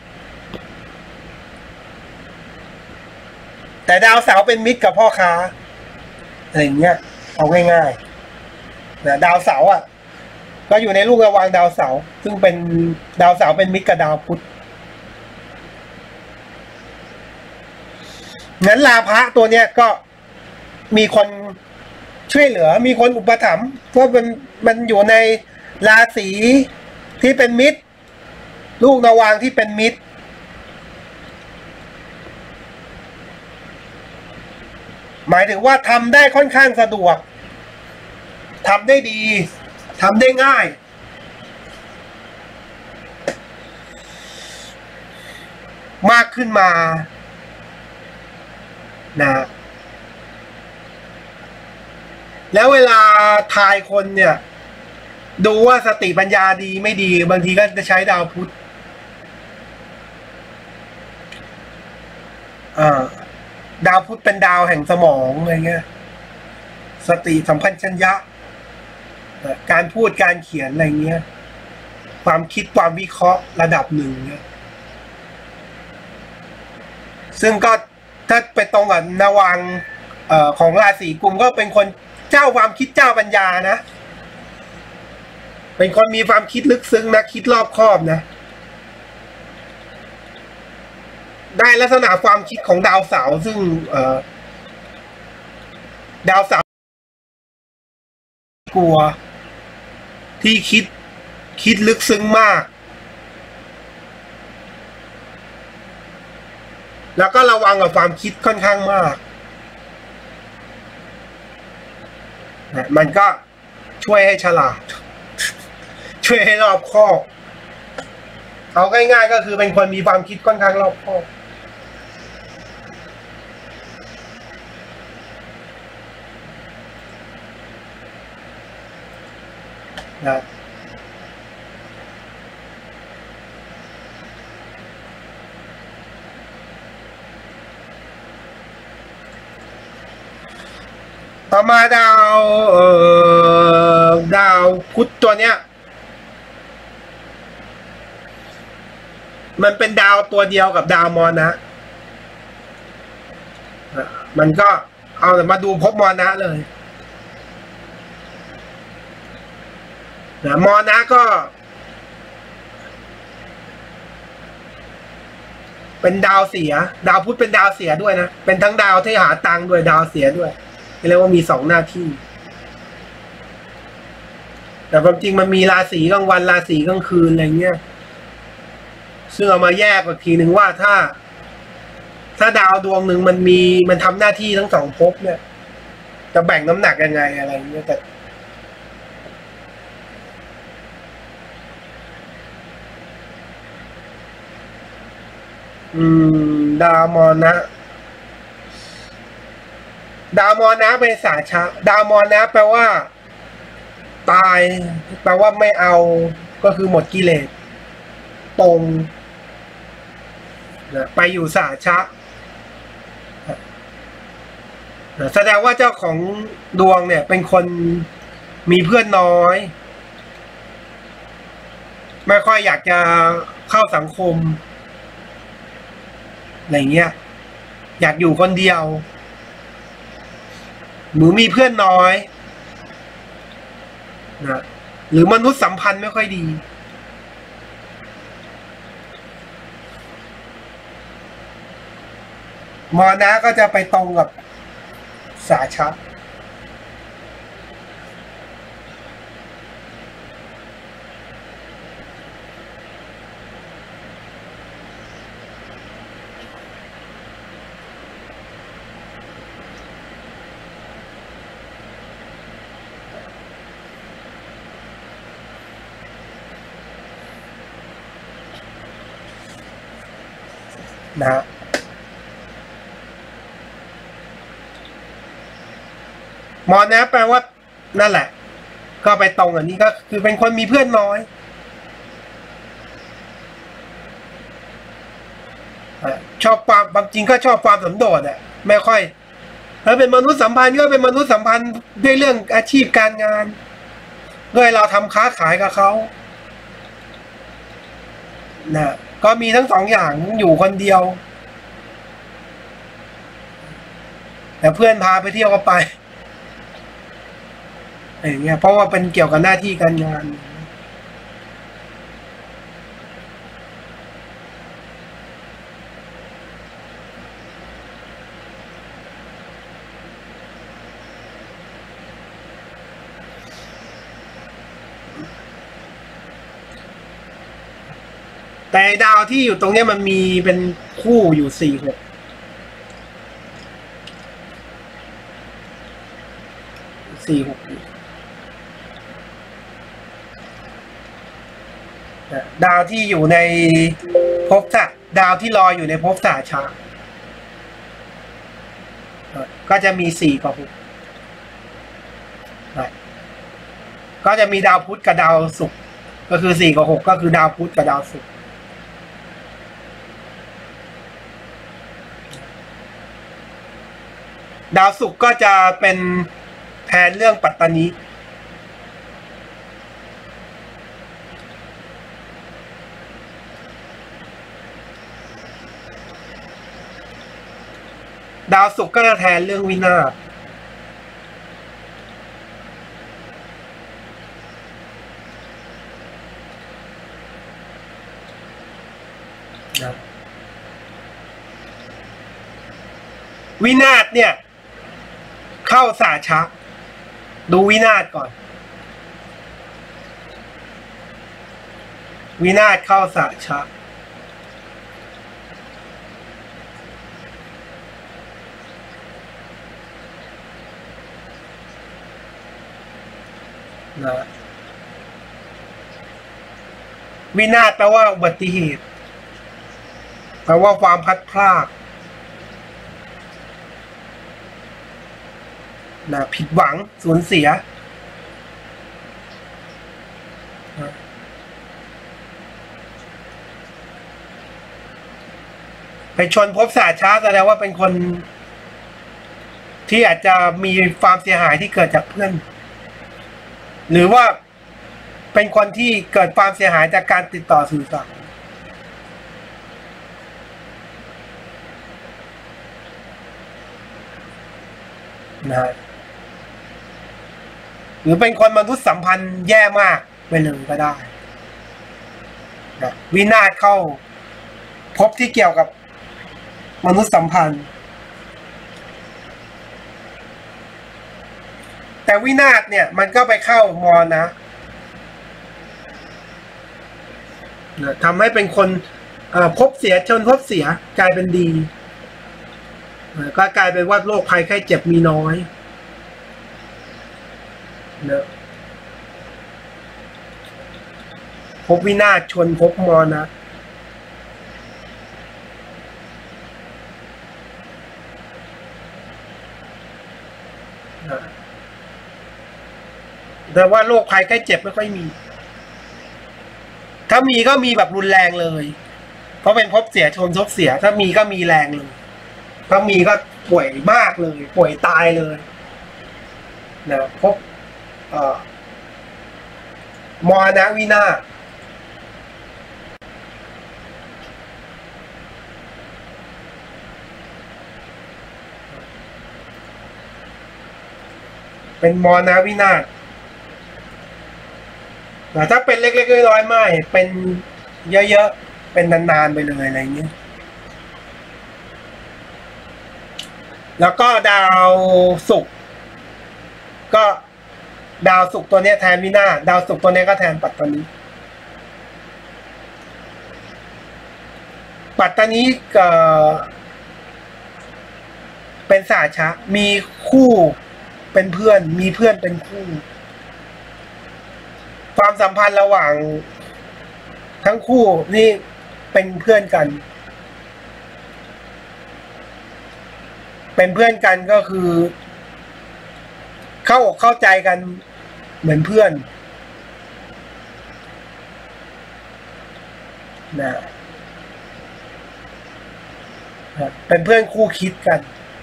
แต่ดาวเสาร์เป็นมิตรกับพ่อค้าอะไรอย่างเงี้ยเอาง่ายๆนะดาวเสาร์อ่ะก็อยู่ในลูกระวางดาวเสาร์ซึ่งเป็นดาวเสาร์เป็นมิตรกับดาวพุธงั้นลาภะตัวเนี้ยก็มีคนช่วยเหลือมีคนอุปถัมภ์เพราะมันมันอยู่ในราศีที่เป็นมิตรลูกระวางที่เป็นมิตรหมายถึงว่าทำได้ค่อนข้างสะดวกทำได้ดีทำได้ง่ายมากขึ้นมานะแล้วเวลาทายคนเนี่ยดูว่าสติปัญญาดีไม่ดีบางทีก็จะใช้ดาวพุธอ่าดาวพุธเป็นดาวแห่งสมองอะไรเงี้ยสติสัมปชัญญะการพูดการเขียนอะไรเงี้ยความคิดความวิเคราะห์ระดับหนึ่งเนี่ยซึ่งก็ถ้าไปตรงกับนวังเอ่อของราศีกุมก็เป็นคนเจ้าความคิดเจ้าปัญญานะเป็นคนมีความคิดลึกซึ้งนะคิดรอบคอบนะได้ลักษณะความคิดของดาวเสาร์ซึ่งเอ่อดาวเสาร์กลัวที่คิดคิดลึกซึ้งมากแล้วก็ระวังกับความคิดค่อนข้างมากมันก็ช่วยให้ฉลาดช่วยให้รอบคอบเอาง่ายๆก็คือเป็นคนมีความคิดค่อนข้างรอบคอบนะต่อมาดาวเอ่อดาวพุธตัวเนี้ยมันเป็นดาวตัวเดียวกับดาวมรณะมันก็เอามาดูภพมรณะเลยนะมรณะก็เป็นดาวเสียดาวพุธเป็นดาวเสียด้วยนะเป็นทั้งดาวที่หาตังค์ด้วยดาวเสียด้วยเรียกว่ามีสองหน้าที่แต่ความจริงมันมีราศีกลางวันราศีกลางคืนอะไรเงี้ยซึ่งเอามาแยกอีกทีหนึ่งว่าถ้าถ้าดาวดวงหนึ่งมันมีมันทำหน้าที่ทั้งสองภพเนี่ยจะแบ่งน้ำหนักยังไงอะไรเงี้ยแต่อืมดาวมรณะดาวมรณะเป็นสาชะดาวมรณะแปลว่าตายแปลว่าไม่เอาก็คือหมดกิเลสตรงไปอยู่สาชะแสดงว่าเจ้าของดวงเนี่ยเป็นคนมีเพื่อนน้อยไม่ค่อยอยากจะเข้าสังคมอะไรเงี้ยอยากอยู่คนเดียวหรือมีเพื่อนน้อยนะหรือมนุษยสัมพันธ์ไม่ค่อยดีมรณะก็จะไปตรงกับสาชะนะมรณะแปลว่านั่นแหละก็ไปตรงอันนี้ก็คือเป็นคนมีเพื่อนน้อยชอบความบางจริงก็ชอบความสันโดษอ่ะไม่ค่อยถ้าเป็นมนุษยสัมพันธ์ก็เป็นมนุษยสัมพันธ์ด้วยเรื่องอาชีพการงานด้วยเราทำค้าขายกับเขานะก็มีทั้งสองอย่างอยู่คนเดียวแต่เพื่อนพาไปเที่ยวก็ไปอย่างเงี้ยเพราะว่าเป็นเกี่ยวกับหน้าที่การงานแต่ดาวที่อยู่ตรงนี้มันมีเป็นคู่อยู่สี่หกสี่หกดาวที่อยู่ในภพสัตว์ดาวที่ลอยอยู่ในภพสาชาก็จะมีสี่กับหกก็จะมีดาวพุธกับดาวศุกร์ก็คือสี่กับหกก็คือดาวพุธกับดาวศุกร์ดาวศุกร์ก็จะเป็นแทนเรื่องปัตตานีดาวศุกร์ก็จะแทนเรื่องวินาศนะวินาศเนี่ยเข้าสาชะดูวินาศก่อนวินาศเข้าสาชะนะวินาศแปลว่าอุบัติเหตุแปลว่าความพลัดพรากนะผิดหวังสูญเสียไปชนพบสาช้าแสดงว่าเป็นคนที่อาจจะมีความเสียหายที่เกิดจากเพื่อนหรือว่าเป็นคนที่เกิดความเสียหายจากการติดต่อสื่อสารนะหรือเป็นคนมนุษยสัมพันธ์แย่มากไปเลยก็ได้นะวินาศเข้าพบที่เกี่ยวกับมนุษยสัมพันธ์แต่วินาศเนี่ยมันก็ไปเข้ามอนะนะทำให้เป็นคนพบเสียชนพบเสียกลายเป็นดีก็กลายเป็นว่าโรคภัยไข้เจ็บมีน้อยนะพบวินาศชนพบมอนะแต่ว่าโรคภัยไข้เจ็บไม่ค่อยมีถ้ามีก็มีแบบรุนแรงเลยเพราะเป็นพบเสียชนพบเสียถ้ามีก็มีแรงเลยถ้ามีก็ป่วยมากเลยป่วยตายเลยนะพบเอ่อมรณวินาศเป็นมรณวินาศแต่ถ้าเป็นเล็กๆน้อยๆไม่เป็นเยอะๆเป็นนานๆไปเลยอะไรเงี้ยแล้วก็ดาวศุกร์ก็ดาวศุกร์ตัวนี้แทนวินาศดาวศุกร์ตัวนี้ก็แทนปัตตานีปัตตานีก็เป็นสาชะมีคู่เป็นเพื่อนมีเพื่อนเป็นคู่ความสัมพันธ์ระหว่างทั้งคู่นี่เป็นเพื่อนกันเป็นเพื่อนกันก็คือเข้าอกเข้าใจกันเหมือนเพื่อนนะเป็นเพื่อนคู่คิดกัน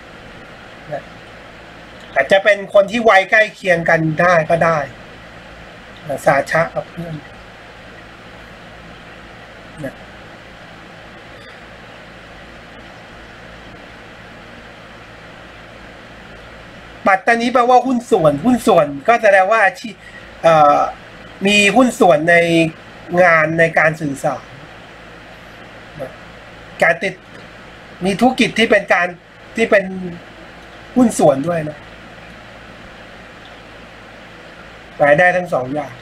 อาจจะเป็นคนที่วัยใกล้เคียงกันได้ก็ได้สาชะกับเพื่อนปัตตานีแปลว่าหุ้นส่วนหุ้นส่วนก็แสดงว่าอาชีพมีหุ้นส่วนในงานในการสื่อสารการติดมีธุรกิจที่เป็นการที่เป็นหุ้นส่วนด้วยนะรายได้ทั้งสองอย่าง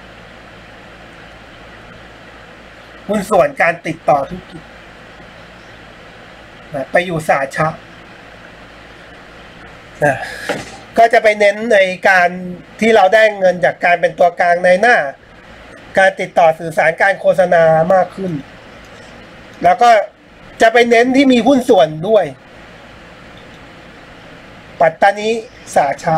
หุ้นส่วนการติดต่อธุรกิจไปอยู่สาชะก็จะไปเน้นในการที่เราได้เงินจากการเป็นตัวกลางในหน้าการติดต่อสื่อสารการโฆษณามากขึ้นแล้วก็จะไปเน้นที่มีหุ้นส่วนด้วยปัตตานีสาชะ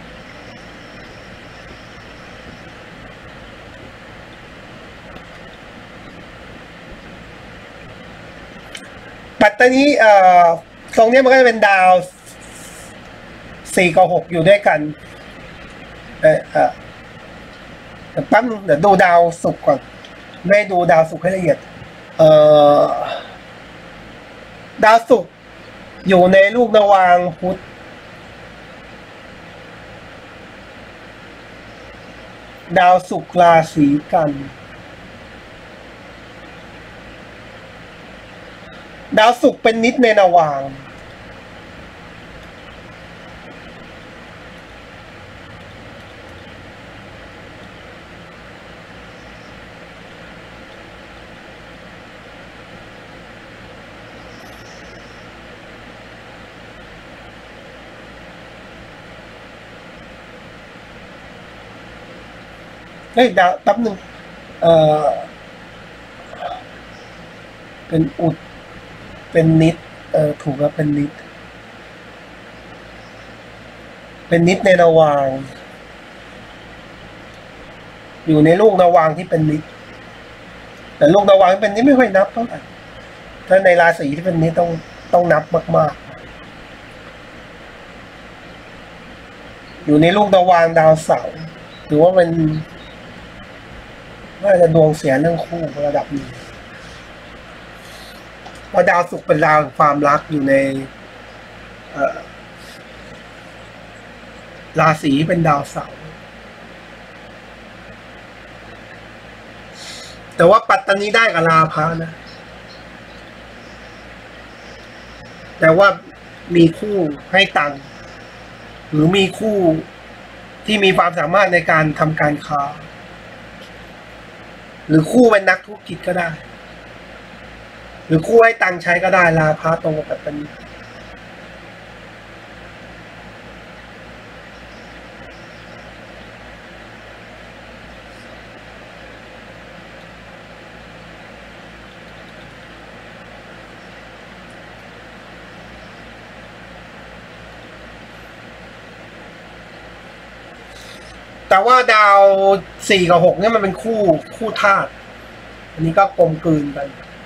ปัตตานีเอ่อตรงนี้มันก็จะเป็นดาวสี่กับหกอยู่ด้วยกันเออเออแป๊บนึงเดี๋ยวดูดาวศุกร์ก่อนไม่ดูดาวศุกร์ให้ละเอียดเอ่อดาวศุกร์อยู่ในลูกนวางพุธดาวศุกร์ราศีกันดาวศุกร์เป็นนิดในนวางเฮ้ยดาวแป๊บหนึ่งเอ่อเป็นอุดเป็นนิดเออถูกแล้วเป็นนิดเป็นนิดในนวางอยู่ในลูกนวางที่เป็นนิดแต่ลูกนวางที่เป็นนิดไม่ค่อยนับเท่าไหร่ถ้าในราศีที่เป็นนิดต้องต้องนับมากๆอยู่ในลูกนวางดาวเสาร์หรือว่าเป็นน่าจะดวงเสียเรื่องคู่ระดับนี้เพราะดาวศุกร์เป็นดาวความรักอยู่ในราศีเป็นดาวเสาร์แต่ว่าปัตตานีได้กับราพะนะแต่ว่ามีคู่ให้ตังค์หรือมีคู่ที่มีความสามารถในการทำการค้าหรือคู่เป็นนักธุรกิจก็ได้หรือคู่ให้ตังค์ใช้ก็ได้ราพะตรงกับปัตตานีแต่ว่าดาวสี่กับหกเนี่ยมันเป็นคู่คู่ธาตุอันนี้ก็กลมกลืนกัน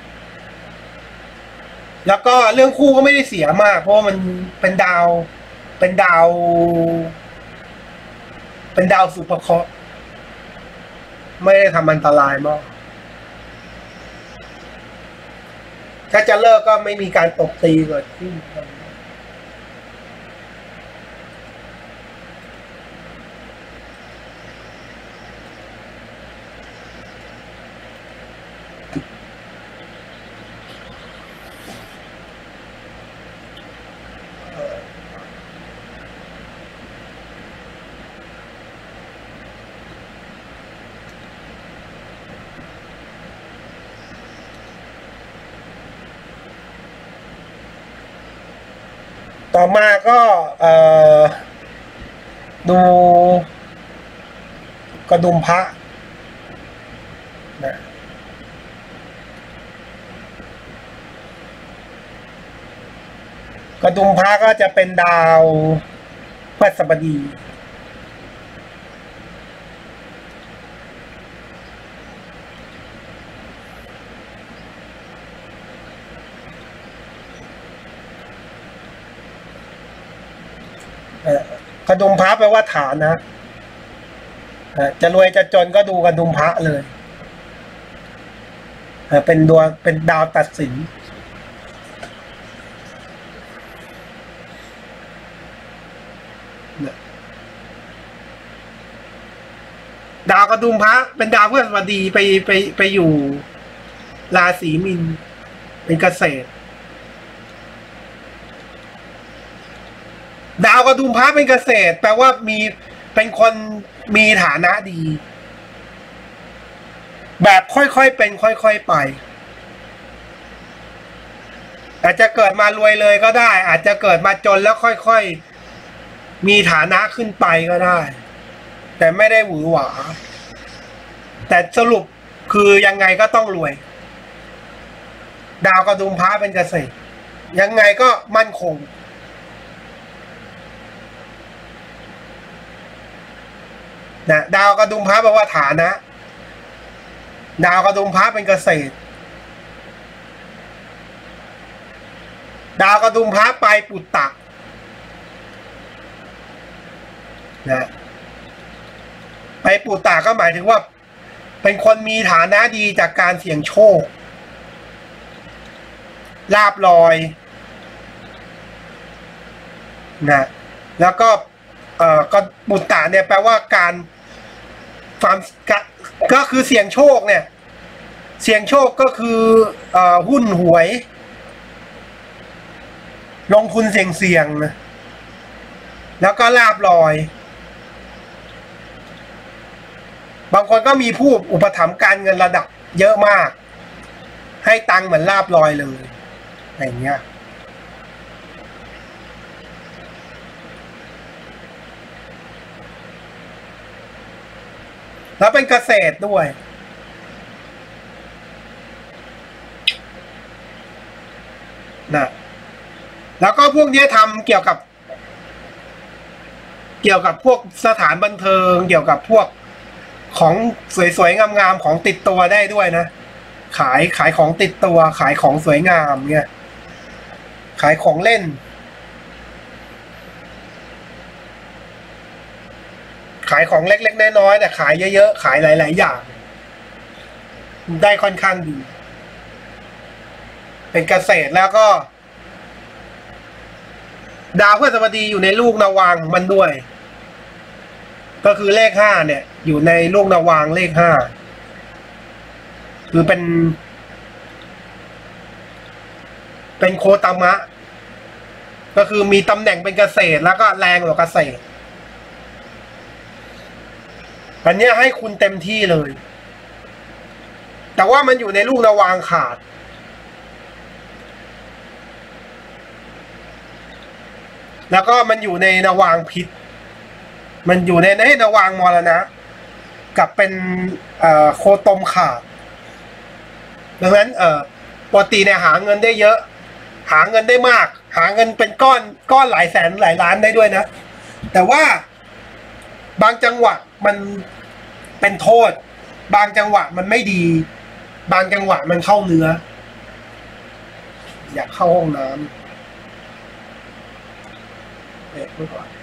แล้วก็เรื่องคู่ก็ไม่ได้เสียมากเพราะว่ามันเป็นดาวเป็นดาวเป็นดาวสุภเคราะห์ไม่ได้ทำอันตรายมากถ้าจะเลิกก็ไม่มีการตบตีเกิดขึ้นต่อมาก็เอ่อดูกระดุมพระนะกระดุมพระก็จะเป็นดาวพฤหัสบดีกระดุมพระแปลว่าฐานนะจะรวยจะจนก็ดูกระดุมพระเลยเป็นดวงเป็นดาวตัดสินดาวกระดุมพระเป็นดาวพฤหัสบดีไปไปไปอยู่ราศีมีนเป็นเกษตรดาวกระดุมพระเป็นเกษตรแปลว่ามีเป็นคนมีฐานะดีแบบค่อยๆเป็นค่อยๆไปอาจจะเกิดมารวยเลยก็ได้อาจจะเกิดมาจนแล้วค่อยๆมีฐานะขึ้นไปก็ได้แต่ไม่ได้หวือหวาแต่สรุปคือยังไงก็ต้องรวยดาวกระดุมพระเป็นเกษตรยังไงก็มั่นคงนะดาวกระดุมพระแปลว่าฐานะดาวกระดุมพระเป็นเกษตรดาวกระดุมพระไปปุตตะนะไปปุตตะก็หมายถึงว่าเป็นคนมีฐานะดีจากการเสี่ยงโชคลาภลอยนะแล้วก็เอ่อก็ปุตตะเนี่ยแปลว่าการความก็คือเสี่ยงโชคเนี่ยเสี่ยงโชคก็คือเอ่อหุ้นหวยลงทุนเสี่ยงเสี่ยงนะแล้วก็ลาภลอยบางคนก็มีผู้อุปถัมภ์การเงินระดับเยอะมากให้ตังค์เหมือนลาภลอยเลยอย่างเงี้ยแล้วเป็นเกษตรด้วยนะแล้วก็พวกนี้ทำเกี่ยวกับเกี่ยวกับพวกสถานบันเทิงเกี่ยวกับพวกของสวยๆงามๆของติดตัวได้ด้วยนะขายขายของติดตัวขายของสวยงามเนี่ยขายของเล่นขายของเล็กๆน้อยๆแต่ขายเยอะๆขายหลายๆอย่างได้ค่อนข้างดีเป็นเกษตรแล้วก็ดาวพฤหัสบดีอยู่ในลูกนวางมันด้วยก็คือเลขห้าเนี่ยอยู่ในลูกนวางเลขห้าคือเป็นเป็นโคตามะก็คือมีตำแหน่งเป็นเกษตรแล้วก็แรงกว่าเกษตรอันนี้ให้คุณเต็มที่เลยแต่ว่ามันอยู่ในลูกนวางขาดแล้วก็มันอยู่ในนวางพิษมันอยู่ในในนวางมรณะกับเป็นเอ่อโคตมขาดดังนั้นเอ่อปกติเนี่ยหาเงินได้เยอะหาเงินได้มากหาเงินเป็นก้อนก้อนหลายแสนหลายล้านได้ด้วยนะแต่ว่าบางจังหวะมันเป็นโทษบางจังหวะมันไม่ดีบางจังหวะมันเข้าเนื้ออยากเข้าห้องน้ำเอ๊ะไม่ก่อน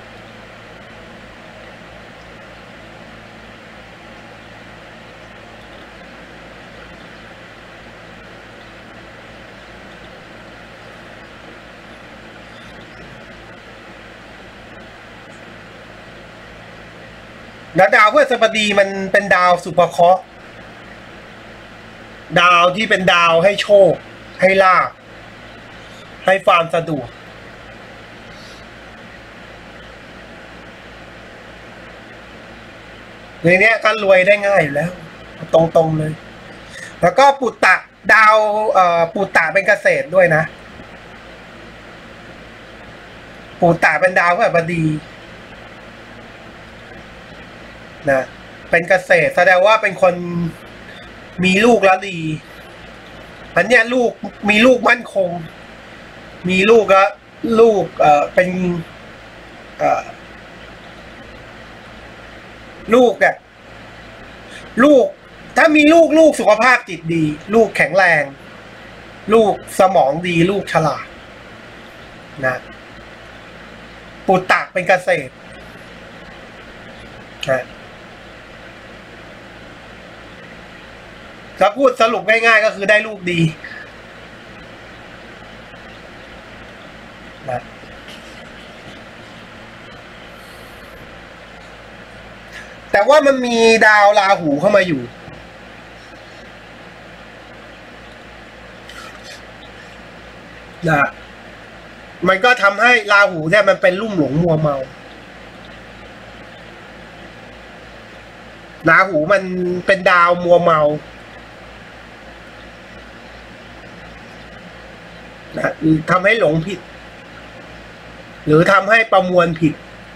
แล้วดาวพฤหัสบดีมันเป็นดาวสุภเคราะห์ดาวที่เป็นดาวให้โชคให้ลาภให้ความสะดวกในนี้ก็รวยได้ง่ายอยู่แล้วตรงๆเลยแล้วก็ปุตตะดาวเอ่อปุตตะเป็นเกษตรด้วยนะปุตตะเป็นดาวพฤหัสบดีนะเป็นเกษตรแสดงว่าเป็นคนมีลูกแล้วดีอันเนี้ยลูกมีลูกมั่นคงมีลูกแล้วลูกเอ่อเป็นเอ่อลูกอ่ะลูกถ้ามีลูกลูกสุขภาพจิตดีลูกแข็งแรงลูกสมองดีลูกฉลาดนะปุตตะเป็นเกษตรถ้าพูดสรุปง่ายๆก็คือได้ลูกดีนะแต่ว่ามันมีดาวราหูเข้ามาอยู่นะมันก็ทำให้ราหูเนี่ยมันเป็นลุ่มหลงมัวเมาราหูมันเป็นดาวมัวเมานะทำให้หลงผิดหรือทำให้ประมวลผิด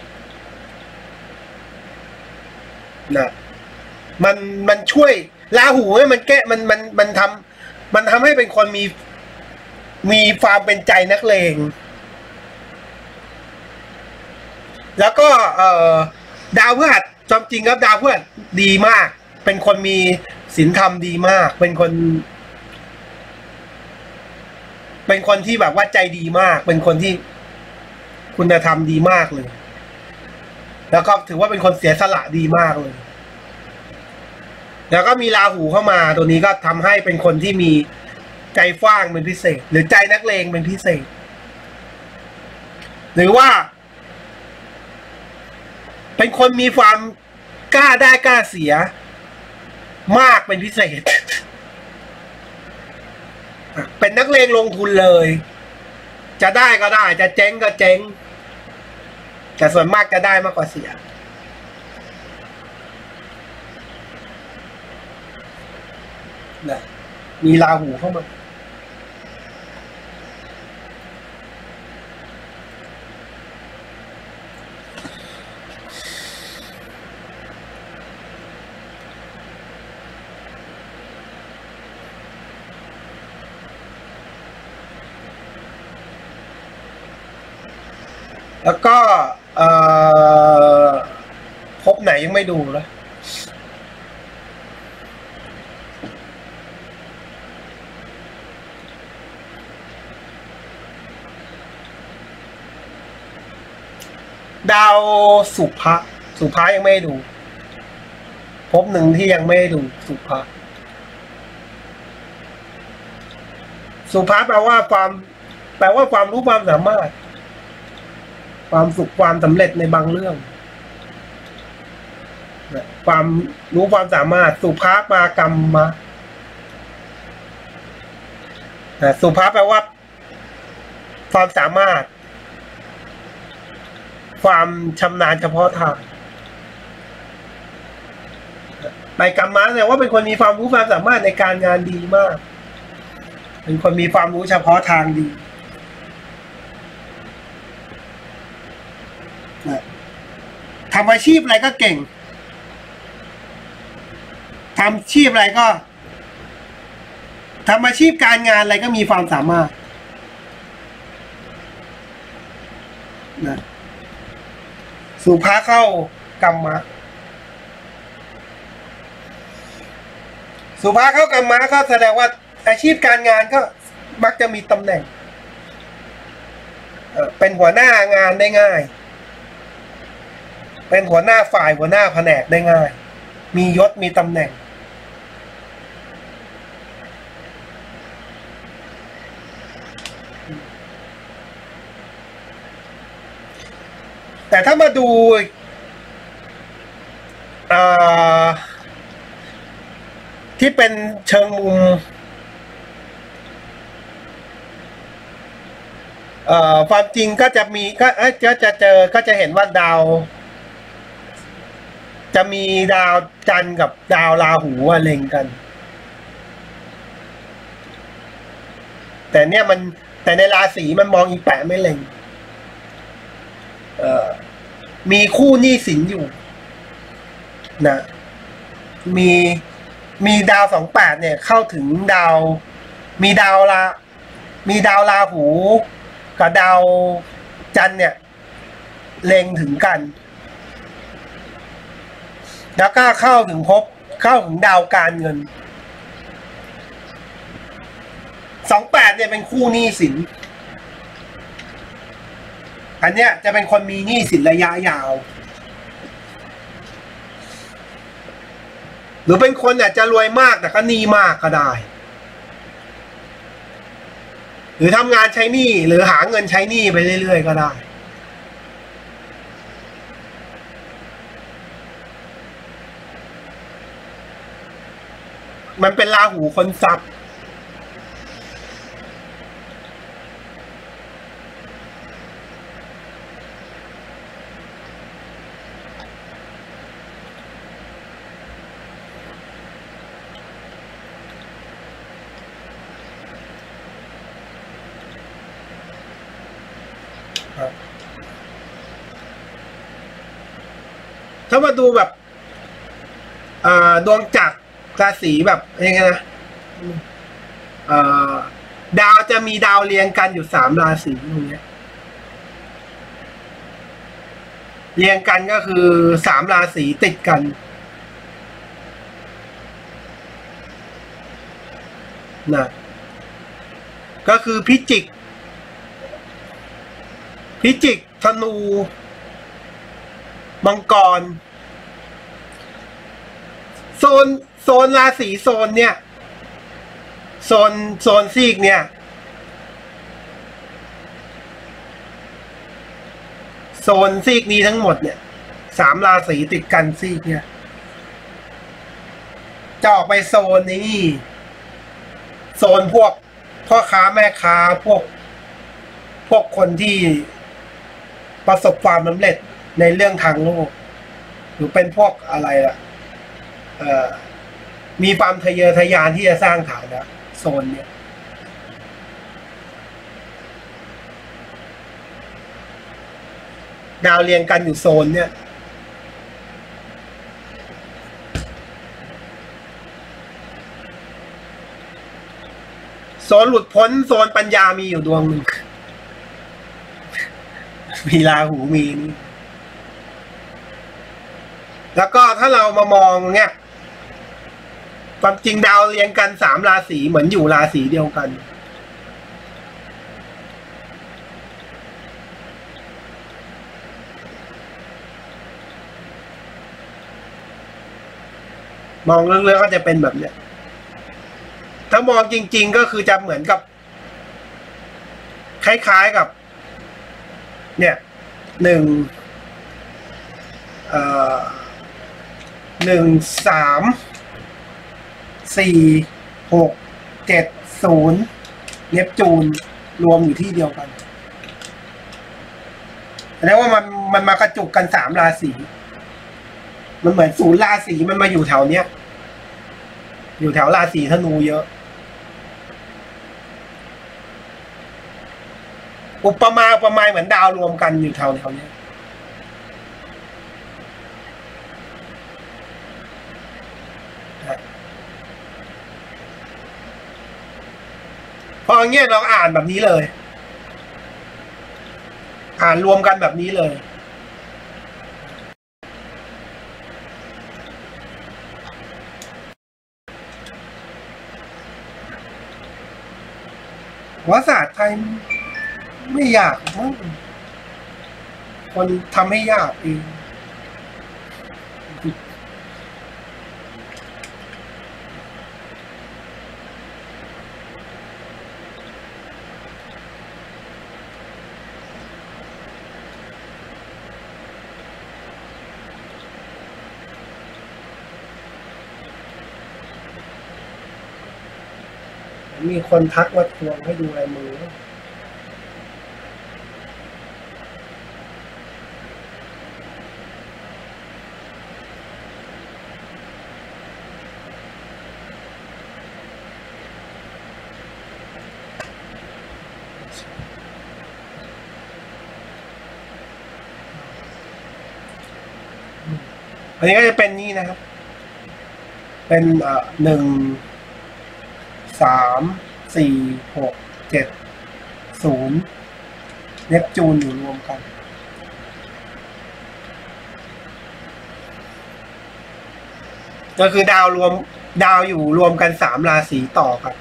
นะมันมันช่วยราหูเนี่ยมันแก้มันมันมันทำมันทำให้เป็นคนมีมีความเป็นใจนักเลงแล้วก็เอ่อดาวพฤหัสจริงครับดาวพฤหัสดีมากเป็นคนมีศีลธรรมดีมากเป็นคนเป็นคนที่แบบว่าใจดีมากเป็นคนที่คุณธรรมดีมากเลยแล้วก็ถือว่าเป็นคนเสียสละดีมากเลยแล้วก็มีราหูเข้ามาตัวนี้ก็ทำให้เป็นคนที่มีใจฟ้างเป็นพิเศษหรือใจนักเลงเป็นพิเศษหรือว่าเป็นคนมีความกล้าได้กล้าเสียมากเป็นพิเศษเป็นนักเลงลงทุนเลยจะได้ก็ได้จะเจ๊งก็เจ๊งแต่ส่วนมากจะได้มากกว่าเสียนะมีราหูเข้ามาแล้วก็เอ่อพบไหนยังไม่ดูเลยดาวสุภะสุภะยังไม่ดูพบหนึ่งที่ยังไม่ดูสุภะสุภะแปลว่าความแปลว่าความรู้ความสามารถความสุขความสำเร็จในบางเรื่องความรู้ความสามารถสุภาพมากรรมมาสุภาพแปลว่าความสามารถความชำนาญเฉพาะทางไปกรรมมาแปลว่าเป็นคนมีความรู้ความสามารถในการงานดีมากเป็นคนมีความรู้เฉพาะทางดีทำอาชีพอะไรก็เก่งทำอาชีพอะไรก็ทำอาชีพการงานอะไรก็มีความสามารถนะสุภาเข้ากรรมะสุภาเข้ากรรมะก็แสดงว่าอาชีพการงานก็มักจะมีตำแหน่งเป็นหัวหน้างานได้ง่ายเป็นหัวหน้าฝ่ายหัวหน้าแผนกได้ง่ายมียศมีตำแหน่งแต่ถ้ามาดูที่เป็นเชิงมุมความจริงก็จะมีก็จะจะเจอก็จะเห็นว่าดาวจะมีดาวจันทร์กับดาวราหูเล็งกันแต่เนี่ยมันแต่ในราศีมันมองอีแปะไม่เล็งเอ่อมีคู่หนี้สินอยู่นะมีมีดาวสองแปดเนี่ยเข้าถึงดาวมีดาวรามีดาวราหูกับดาวจันทร์เนี่ยเล็งถึงกันแล้วก็เข้าถึงพบเข้าถึงดาวการเงินสองแปดเนี่ยเป็นคู่หนี้สินอันเนี้ยจะเป็นคนมีหนี้สินระยะยาวหรือเป็นคนอาจจะรวยมากแต่ก็หนี้มากก็ได้หรือทำงานใช้หนี้หรือหาเงินใช้หนี้ไปเรื่อยๆก็ได้มันเป็นราหูคนทรัพย์ถ้ามาดูแบบดวงจักรราศีแบบยังไงนะดาวจะมีดาวเรียงกันอยู่สามราศีตรงนี้เรียงกันก็คือสามราศีติดกันนะก็คือพิจิกพิจิกธนูมังกรโซนโซนราศีโซนเนี่ยโซนโซนซีกเนี่ยโซนซีกนี้ทั้งหมดเนี่ยสามราศีติดกันซีกเนี่ยจะออกไปโซนนี้โซนพวกพ่อค้าแม่ค้าพวกพวกคนที่ประสบความสำเร็จในเรื่องทางโลกหรือเป็นพวกอะไรล่ะเอ่อมีความทะเยอทะยานที่จะสร้างฐานะโซนเนี่ยดาวเรียงกันอยู่โซนเนี่ยโซนหลุดพ้นโซนปัญญามีอยู่ดวงหนึ่งมีราหูมีนี่แล้วก็ถ้าเรามามองเนี่ยความจริงดาวเรียงกันสามราศีเหมือนอยู่ราศีเดียวกันมองเรื่องๆก็จะเป็นแบบเนี้ยถ้ามองจริงๆก็คือจะเหมือนกับคล้ายๆกับเนี่ยหนึ่งเอ่อหนึ่งสามสี่หกเจ็ดศูนย์เนปจูนรวมอยู่ที่เดียวกันแสดงว่ามันมันมากระจุกกันสามราศีมันเหมือนศูนย์ราศีมันมาอยู่แถวเนี้ยอยู่แถวราศีธนูเยอะอุปมาอุปไมยเหมือนดาวรวมกันอยู่แถวแถวเนี้ยพออย่างเงี้ยเราอ่านแบบนี้เลยอ่านรวมกันแบบนี้เลยวารศาสตร์ไทยไม่ยากมั้งคนทำให้ยากเองมีคนทักว่าทวงให้ดูลายมืออันนี้ก็จะเป็นนี่นะครับเป็นเอ่อหนึ่งสามสี่หกเจ็ดศูนย์เนปจูนอยู่รวมกันก็คือดาวรวมดาวอยู่รวมกันสามราศีต่อกัน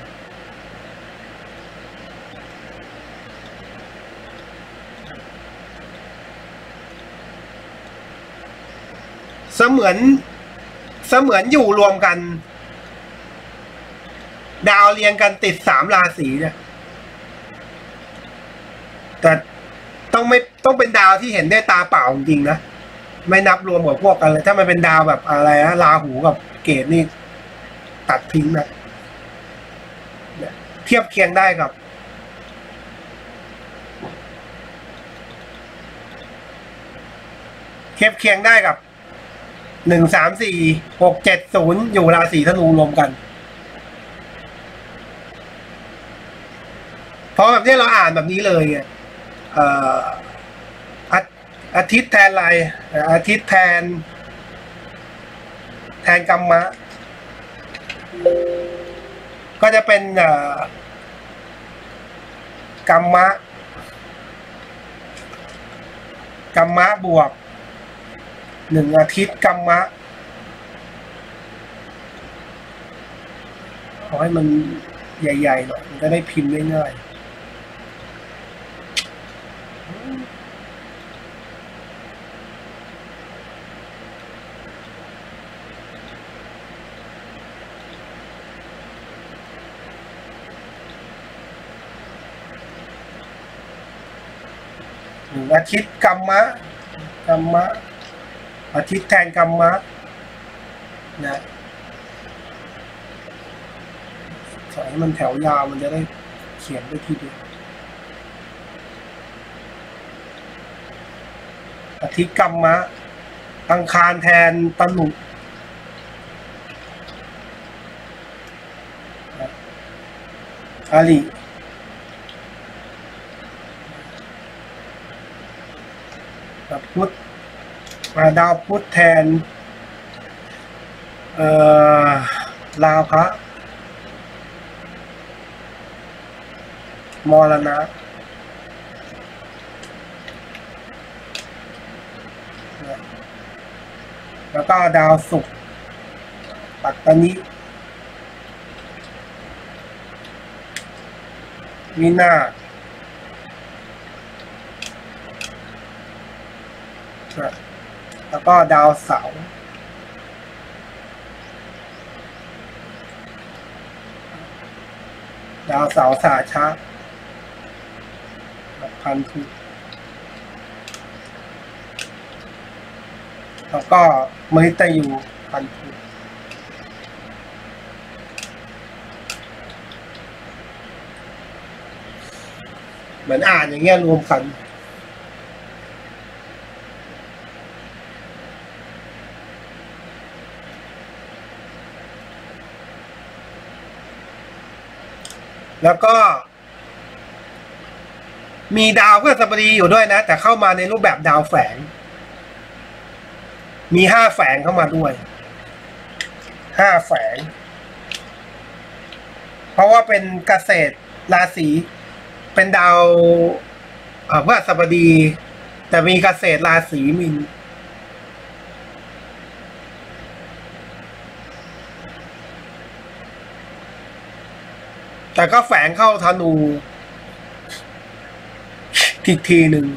เสมือนเสมือนอยู่รวมกันดาวเรียงกันติดสามราศีเนี่ยแต่ต้องไม่ต้องเป็นดาวที่เห็นได้ตาเปล่าจริงๆนะไม่นับรวมกับพวกกันเลยถ้ามันเป็นดาวแบบอะไรนะราหูกับเกตนี่ตัดทิ้งนะเทียบเคียงได้กับเทียบเคียงได้กับหนึ่งสามสี่หกเจ็ดศูนย์อยู่ราศีธนูรวมกันเพราะแบบนี้เราอ่านแบบนี้เลยไงอาทิตย์แทนอะไรอาทิตย์แทนแทนกัมมะก็จะเป็นกัมมะกัมมะบวกหนึ่งอาทิตย์กัมมะขอให้มันใหญ่ๆหน่อยมันจะได้พิมพ์ง่ายๆอาทิตย์กัมมะกัมมะอาทิตย์แทนกัมมะนะใส่ให้มันแถวยาวมันจะได้เขียนได้ทีเดียวอาทิตย์กัมมะอังคารแทนตนุอาริพุธมาดาวพุธแทนเอ่อลาภะมรณะแล้วก็ดาวศุกร์ปัตตานีวินาศแล้วก็ดาวเสาร์ดาวเสาร์สาชะพันธุแล้วก็มฤตยูพันธุเหมือนอ่านอย่างเงี้ยรวมกันแล้วก็มีดาวพฤหัสบดีอยู่ด้วยนะแต่เข้ามาในรูปแบบดาวแฝงมีห้าแฝงเข้ามาด้วยห้าแฝงเพราะว่าเป็นเกษตรราศีเป็นดาวพฤหัสบดีแต่มีเกษตรราศีมินแต่ก็แฝงเข้าธนูทีทีหนึ่ง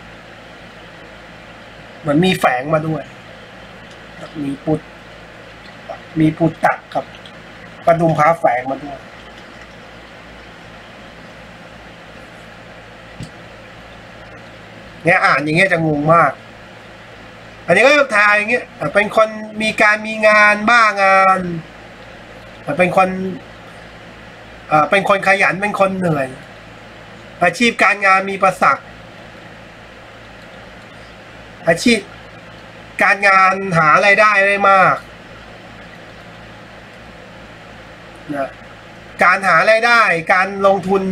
เหมือนมีแฝงมาด้วยมีปุตมีปุตตะกับกระดุมพระแฝงมาด้วยเนี่ยอ่านอย่างเงี้ยจะงงมากอันนี้ก็ทายอย่างเงี้ยเป็นคนมีการมีงานบ้างานเป็นคนเป็นคนขยันเป็นคนเหนื่อยอาชีพการงานมีประสักอาชีพการงานหารายได้ได้มากนะการหารายได้การลงทุน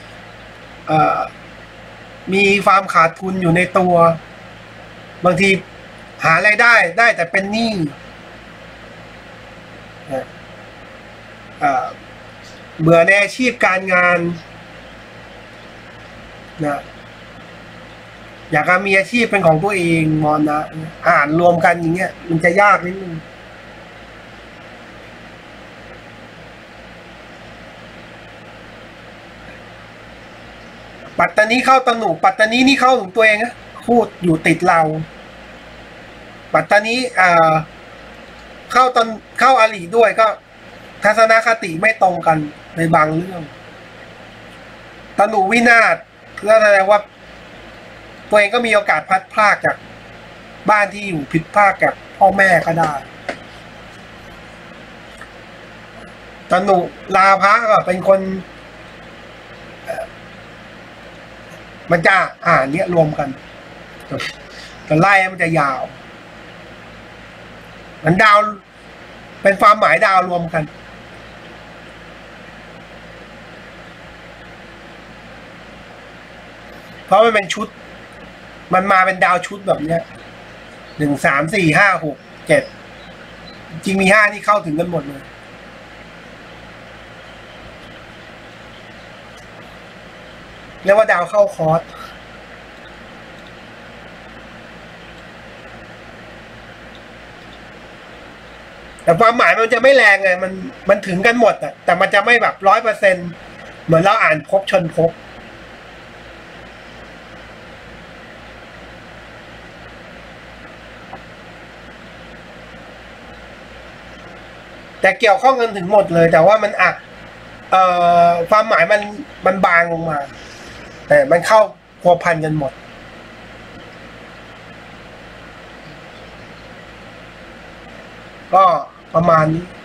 มีความขาดทุนอยู่ในตัวบางทีหารายได้ได้แต่เป็นหนี้นะเบื่อในอาชีพการงานนะอยากจะมีอาชีพเป็นของตัวเองมอนนะอ่านรวมกันอย่างเงี้ยมันจะยากนิดนึงปัตตานีเข้าตนุปัตตานีนี่เข้าถึงตัวเองนะพูดอยู่ติดเราปัตตานีเอ่อเข้าตอนเข้าอาลีด้วยก็ทัศนคติไม่ตรงกันในบางเรื่องตนุวินาศก็แสดงว่าตัวเองก็มีโอกาสพัดพลากจากบ้านที่อยู่ผิดพลากจากพ่อแม่ก็ได้ตนุลาภะก็เป็นคนมันจะอ่านเนี้ยรวมกันแต่ไล่มันจะยาวมันดาวเป็นความหมายดาวรวมกันเพราะมันเป็นชุดมันมาเป็นดาวชุดแบบเนี้ยหนึ่งสามสี่ห้าหกเจ็ดจริงมีห้าที่เข้าถึงกันหมดเลยเรียกว่าดาวเข้าคอร์สแต่ความหมายมันจะไม่แรงไงมันมันถึงกันหมดอะแต่มันจะไม่แบบร้อยเปอร์เซ็นต์เหมือนเราอ่านภพชนภพแต่เกี่ยวข้องกันถึงหมดเลยแต่ว่ามันอ่ะเอ่อความหมายมันมันบางลงมาแต่มันเข้าพัวพันกันหมดก็ประมาณนี้